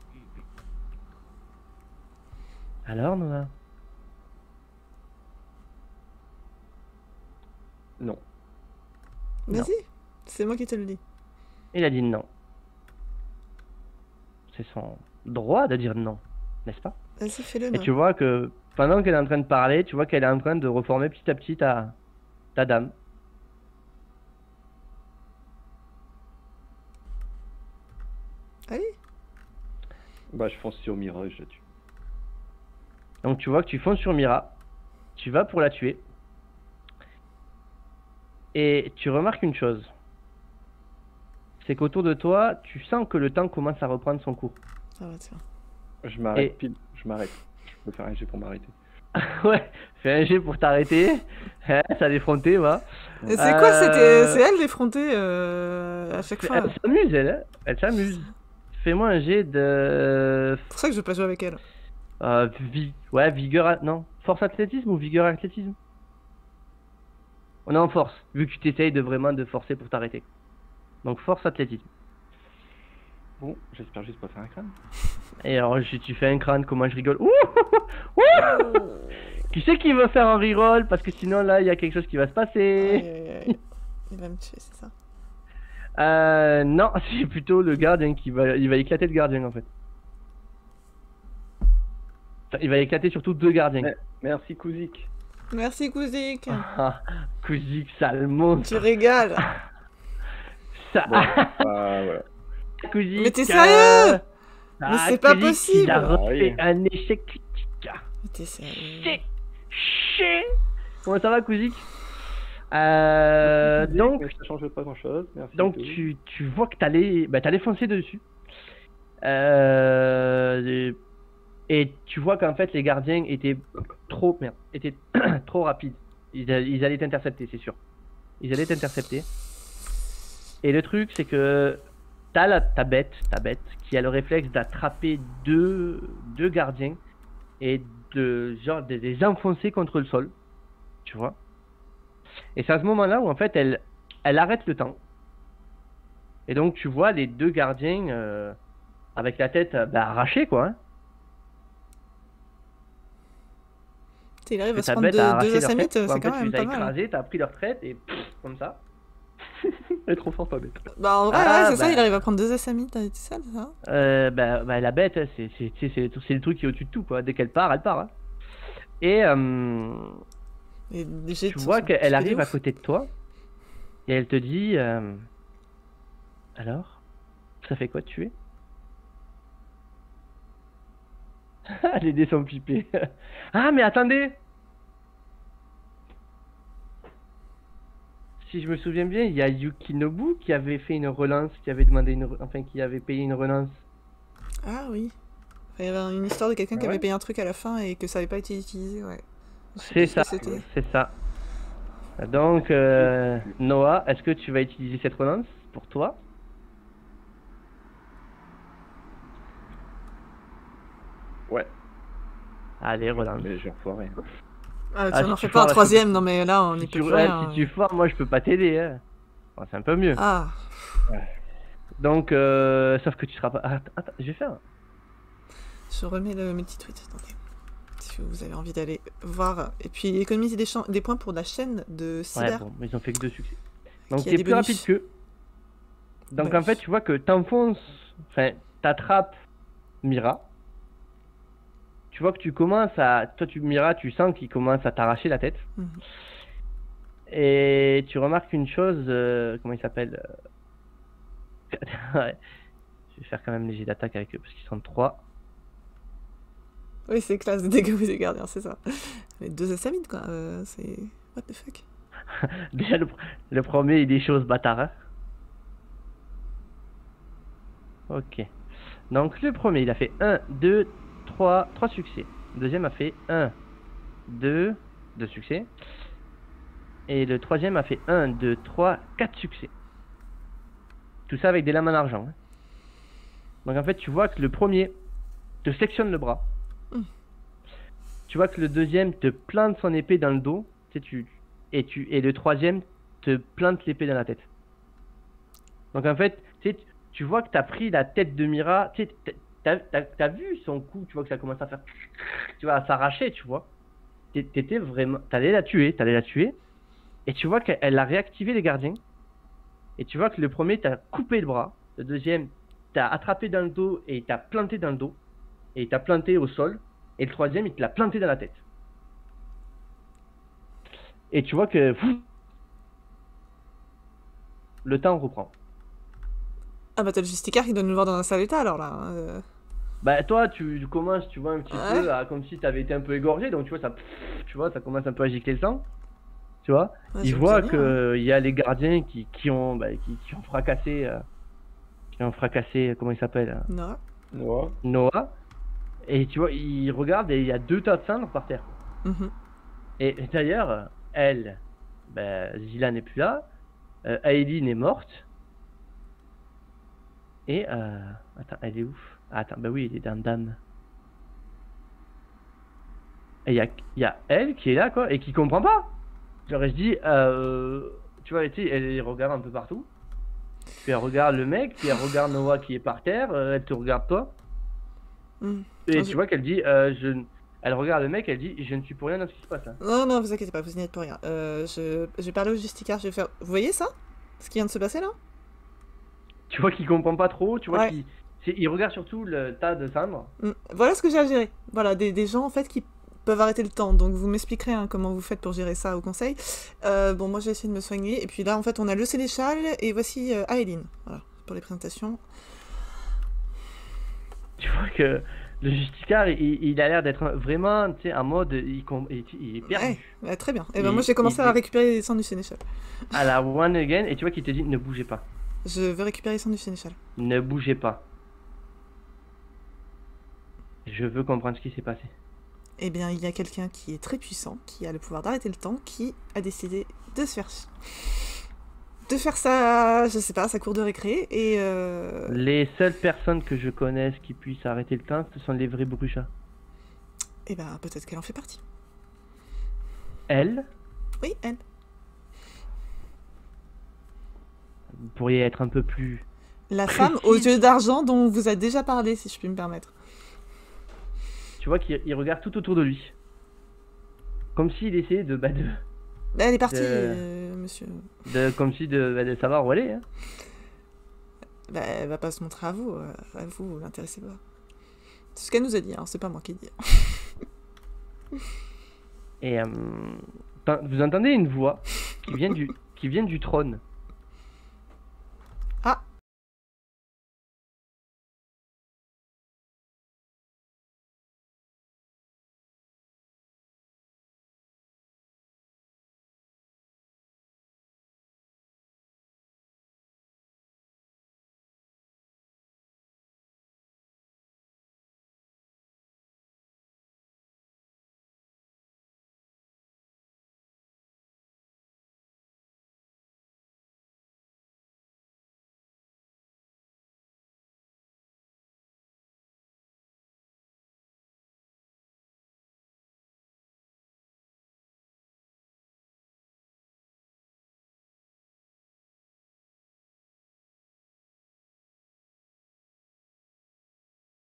[SPEAKER 1] Alors, Noah?
[SPEAKER 4] Non.
[SPEAKER 1] Non.
[SPEAKER 2] Vas-y, c'est moi qui te le dis.
[SPEAKER 1] Il a dit non. C'est son droit de dire non, n'est-ce pas?
[SPEAKER 2] Vas-y, fais-le,
[SPEAKER 1] Et
[SPEAKER 2] Nora.
[SPEAKER 1] tu vois que pendant qu'elle est en train de parler, tu vois qu'elle est en train de reformer petit à petit ta, ta dame.
[SPEAKER 2] Allez.
[SPEAKER 4] Bah, je fonce sur Mira et je la tue.
[SPEAKER 1] Donc tu vois que tu fonces sur Mira, tu vas pour la tuer, et tu remarques une chose. C'est qu'autour de toi, tu sens que le temps commence à reprendre son cours.
[SPEAKER 2] Ah bah tiens.
[SPEAKER 4] Je m'arrête
[SPEAKER 1] Et-
[SPEAKER 4] pile, je m'arrête. Je peux faire un jet pour m'arrêter.
[SPEAKER 1] Ouais, fais un jet pour t'arrêter. Hein, ça défronté, va.
[SPEAKER 2] Et c'est quoi?
[SPEAKER 1] Euh,
[SPEAKER 2] C'était, c'est elle l'effrontée euh, à chaque fois.
[SPEAKER 1] Elle s'amuse, elle, hein. Elle s'amuse. Fais-moi un jet de...
[SPEAKER 2] C'est pour ça que je veux pas jouer avec elle.
[SPEAKER 1] Euh, vi- Ouais, vigueur... a- Non, force athlétisme ou vigueur athlétisme? On est en force, vu que tu t'essayes de vraiment de forcer pour t'arrêter. Donc force athlétisme.
[SPEAKER 4] Bon, j'espère juste pas faire un crâne.
[SPEAKER 1] Et alors, je- tu fais un crâne, comment je rigole. Ouh Ouh Qui c'est qui veut faire un reroll? Parce que sinon, là, il y a quelque chose qui va se passer.
[SPEAKER 2] Aïe, aïe, aïe. Il va me tuer, c'est ça.
[SPEAKER 1] Euh, non, c'est plutôt le gardien qui va... Il va éclater le gardien, en fait. Enfin, il va éclater surtout deux gardiens.
[SPEAKER 4] Ouais. Merci, Kouzik.
[SPEAKER 2] Merci, Kouzik.
[SPEAKER 1] Ah, Kouzik, sale monstre.
[SPEAKER 2] Tu régales.
[SPEAKER 1] Ça...
[SPEAKER 4] Bon, bah, voilà.
[SPEAKER 1] Kouzik,
[SPEAKER 2] Mais t'es
[SPEAKER 1] euh,
[SPEAKER 2] sérieux?
[SPEAKER 1] ah,
[SPEAKER 2] Mais c'est pas
[SPEAKER 1] Kouzik,
[SPEAKER 2] possible.
[SPEAKER 1] Il a
[SPEAKER 4] Ah
[SPEAKER 1] refait
[SPEAKER 4] oui.
[SPEAKER 1] un échec critique.
[SPEAKER 2] Mais t'es sérieux?
[SPEAKER 1] Chut, chut. Comment ça va, Kouzik? euh,
[SPEAKER 4] Kouzik,
[SPEAKER 1] Donc,
[SPEAKER 4] mais ça change pas grand chose. Merci.
[SPEAKER 1] donc
[SPEAKER 4] Kouzik.
[SPEAKER 1] tu, tu vois que t'allais bah, t'allais foncer dessus. Euh, et, et tu vois qu'en fait les gardiens étaient trop merde, étaient trop rapides. Ils, a- ils allaient t'intercepter, c'est sûr. Ils allaient t'intercepter. Et le truc, c'est que t'as la, ta bête, ta bête, qui a le réflexe d'attraper deux, deux gardiens et de genre de les enfoncer contre le sol, tu vois. Et c'est à ce moment-là où en fait elle, elle arrête le temps. Et donc tu vois les deux gardiens euh, avec la tête euh, bah, arrachée quoi. Hein.
[SPEAKER 2] Tu sais, il arrive
[SPEAKER 1] Que
[SPEAKER 2] à se
[SPEAKER 1] ta
[SPEAKER 2] prendre
[SPEAKER 1] bête a
[SPEAKER 2] deux, deux
[SPEAKER 1] arraché leur
[SPEAKER 2] assamites,
[SPEAKER 1] tête.
[SPEAKER 2] c'est
[SPEAKER 1] En
[SPEAKER 2] quand
[SPEAKER 1] fait tu
[SPEAKER 2] même
[SPEAKER 1] les as
[SPEAKER 2] pas mal.
[SPEAKER 1] écrasés, t'as pris leur tête et pff, comme ça. Elle est trop forte ta bête.
[SPEAKER 2] Bah en vrai,
[SPEAKER 1] Ah,
[SPEAKER 2] ouais, c'est ça,
[SPEAKER 1] bah.
[SPEAKER 2] il arrive à prendre deux assamites tout seul, ça.
[SPEAKER 1] Euh, bah, bah, la bête, c'est c'est- c'est- c'est- c'est le truc qui est au-dessus de tout quoi. Dès qu'elle part, elle part. Hein. Et euh,
[SPEAKER 2] Et les jets
[SPEAKER 1] tu
[SPEAKER 2] sont-
[SPEAKER 1] vois
[SPEAKER 2] sont
[SPEAKER 1] qu'elle
[SPEAKER 2] typés de
[SPEAKER 1] arrive à
[SPEAKER 2] ouf.
[SPEAKER 1] côté de toi et elle te dit euh, alors, ça fait quoi de tuer? Les dés sont pipés. Ah mais attendez! Si je me souviens bien, il y a Yukinobu qui avait fait une relance, qui avait demandé une, re- enfin qui avait payé une relance.
[SPEAKER 2] Ah oui. Enfin, il y avait une histoire de quelqu'un
[SPEAKER 4] Ah
[SPEAKER 2] qui avait
[SPEAKER 4] ouais
[SPEAKER 2] payé un truc à la fin et que ça avait pas été utilisé, ouais. Je sais
[SPEAKER 1] C'est
[SPEAKER 2] plus ce
[SPEAKER 1] ça,
[SPEAKER 2] que c'était.
[SPEAKER 1] c'est ça. Donc euh, Noah, est-ce que tu vas utiliser cette relance pour toi?
[SPEAKER 4] Ouais,
[SPEAKER 1] Allez, relance.
[SPEAKER 4] mais j'ai refoiré.
[SPEAKER 2] Ah, tu
[SPEAKER 1] Ah,
[SPEAKER 2] n'en
[SPEAKER 1] si
[SPEAKER 2] fais
[SPEAKER 1] tu
[SPEAKER 2] pas un
[SPEAKER 1] foires, là, je peux-
[SPEAKER 2] troisième, non mais là on n'y
[SPEAKER 1] Si
[SPEAKER 2] peut
[SPEAKER 1] tu,
[SPEAKER 2] plus
[SPEAKER 1] ouais,
[SPEAKER 2] rien.
[SPEAKER 1] si tu foires, moi je peux pas t'aider. Hein. Bon, c'est un peu mieux.
[SPEAKER 2] Ah,
[SPEAKER 1] Donc, euh, sauf que tu seras pas. Attends, attends, je vais faire.
[SPEAKER 2] je remets le, mes petits tweets, attendez. Si vous avez envie d'aller voir. Et puis économiser des, champs- des points pour la chaîne de
[SPEAKER 1] Ouais,
[SPEAKER 2] Cyber.
[SPEAKER 1] bon, mais ils ont fait que deux succès. Donc,
[SPEAKER 2] Qui a
[SPEAKER 1] t'es
[SPEAKER 2] des
[SPEAKER 1] plus
[SPEAKER 2] bonus.
[SPEAKER 1] rapide qu'eux. Donc, en
[SPEAKER 2] Bonus.
[SPEAKER 1] fait, tu vois que t'enfonces. Enfin, t'attrapes Mira. Tu vois que tu commences à. Toi, tu Mira, tu sens qu'il commence à t'arracher la tête.
[SPEAKER 2] Mhm.
[SPEAKER 1] Et tu remarques une chose. euh, comment il s'appelle euh, ouais. Je vais faire quand même léger d'attaque avec eux parce qu'ils sont trois.
[SPEAKER 2] Oui, c'est classe de dégâts des gardiens, c'est ça. Les deux assamites, quoi. euh, c'est. What the fuck?
[SPEAKER 1] Déjà, le, pr- le premier, il est chaud, ce bâtard. Hein. Ok. Donc, le premier, il a fait un, deux, trois, trois succès. Le deuxième a fait un, deux, deux succès. Et le troisième a fait un, deux, trois, quatre succès. Tout ça avec des lames en argent. Hein. Donc, en fait, tu vois que le premier te sectionne le bras.
[SPEAKER 2] Mm.
[SPEAKER 1] Tu vois que le deuxième te plante son épée dans le dos. Tu sais, tu, et, tu, et le troisième te plante l'épée dans la tête. Donc, en fait, tu sais, tu- tu vois que tu as pris la tête de Mira. Tu sais, t'as, t'as, t'as vu son coup, tu vois que ça commence à faire. Tu vois, à s'arracher, tu vois. T'é- T'étais vraiment. T'allais la tuer, t'allais la tuer. Et tu vois qu'elle a réactivé les gardiens. Et tu vois que le premier t'a coupé le bras. Le deuxième t'a attrapé dans le dos et il t'a planté dans le dos. Et il t'a planté au sol. Et le troisième, il te l'a planté dans la tête. Et tu vois que. pff, le temps reprend.
[SPEAKER 2] Ah bah t'as le Justicard qui doit nous le voir dans un sale état alors là. euh.
[SPEAKER 1] Bah toi tu, tu commences tu vois un petit
[SPEAKER 2] Ouais.
[SPEAKER 1] peu à, comme si t'avais été un peu égorgé donc tu vois ça tu vois ça commence un peu à gicler le sang tu vois
[SPEAKER 2] Ouais,
[SPEAKER 1] il
[SPEAKER 2] je me
[SPEAKER 1] voit
[SPEAKER 2] disais
[SPEAKER 1] que
[SPEAKER 2] bien,
[SPEAKER 1] euh, il y a les gardiens qui, qui ont bah, qui, qui ont fracassé euh, qui ont fracassé comment il s'appelle euh,
[SPEAKER 2] Non.
[SPEAKER 4] Noah,
[SPEAKER 1] Noah et tu vois il regarde et il y a deux tas de cendres par terre
[SPEAKER 2] Mhm.
[SPEAKER 1] et, et d'ailleurs euh, elle bah, Zila n'est plus là euh, Aileen est morte et euh, attends elle est où ah, attends bah oui elle est dans Dame. Et il y a, y a elle qui est là, quoi, et qui comprend pas. Genre, elle se dit, euh, tu vois, tu sais, elle regarde un peu partout. Puis elle regarde le mec, puis elle regarde Noah qui est par terre, euh, elle te regarde toi.
[SPEAKER 2] Mm.
[SPEAKER 1] Et
[SPEAKER 2] Ah,
[SPEAKER 1] tu
[SPEAKER 2] je-
[SPEAKER 1] vois qu'elle dit, euh, je... n- elle regarde le mec, elle dit, je ne suis pour rien dans ce qui se passe là.
[SPEAKER 2] Non, non, vous inquiétez pas, vous n'y êtes pour rien. Euh, je... je vais parler au Justicard, je vais faire. Vous voyez ça? Ce qui vient de se passer là?
[SPEAKER 1] Tu vois qu'il comprend pas trop, tu vois
[SPEAKER 2] Ouais.
[SPEAKER 1] qu'il c'est- il regarde surtout le tas de cendres.
[SPEAKER 2] Mm. Voilà ce que j'ai à gérer. Voilà, des, des gens en fait qui peuvent arrêter le temps. Donc vous m'expliquerez hein, comment vous faites pour gérer ça au conseil. Euh, bon, moi j'ai essayé de me soigner. Et puis là, en fait, on a le sénéchal et voici euh, Aileen. Voilà, pour les présentations.
[SPEAKER 1] Tu vois que le Justicard, il, il a l'air d'être vraiment, tu sais, en mode, il, com- il, il est perdu.
[SPEAKER 2] Ouais, ouais, très bien. Et ben
[SPEAKER 1] Il-
[SPEAKER 2] moi j'ai commencé
[SPEAKER 1] il-
[SPEAKER 2] à récupérer les cendres du sénéchal.
[SPEAKER 1] À la one again, et tu vois qu'il te dit, ne bougez pas.
[SPEAKER 2] Je veux récupérer les cendres du sénéchal.
[SPEAKER 1] Ne bougez pas. Je veux comprendre ce qui s'est passé.
[SPEAKER 2] Eh bien, il y a quelqu'un qui est très puissant, qui a le pouvoir d'arrêter le temps, qui a décidé de se faire... de faire sa... je sais pas, sa cour de récré, et euh...
[SPEAKER 1] Les seules personnes que je connaisse qui puissent arrêter le temps, ce sont les vrais bruchas.
[SPEAKER 2] eh ben, peut-être qu'elle en fait partie.
[SPEAKER 1] Elle,
[SPEAKER 2] Oui, elle.
[SPEAKER 1] Vous pourriez être un peu plus
[SPEAKER 2] La femme aux
[SPEAKER 1] précise.
[SPEAKER 2] yeux d'argent dont on vous a déjà parlé, si je puis me permettre.
[SPEAKER 1] Tu vois qu'il il regarde tout autour de lui. Comme s'il essayait de, bah, de,
[SPEAKER 2] Elle est partie,
[SPEAKER 1] de,
[SPEAKER 2] euh, monsieur.
[SPEAKER 1] de- comme si de, bah, de savoir où elle est. Hein.
[SPEAKER 2] Bah, elle va pas se montrer à vous, euh, à vous, vous l'intéressez pas. C'est ce qu'elle nous a dit, hein, c'est pas moi qui dis.
[SPEAKER 1] Et euh, t'en- vous entendez une voix qui vient du, qui vient du trône.
[SPEAKER 2] Ah,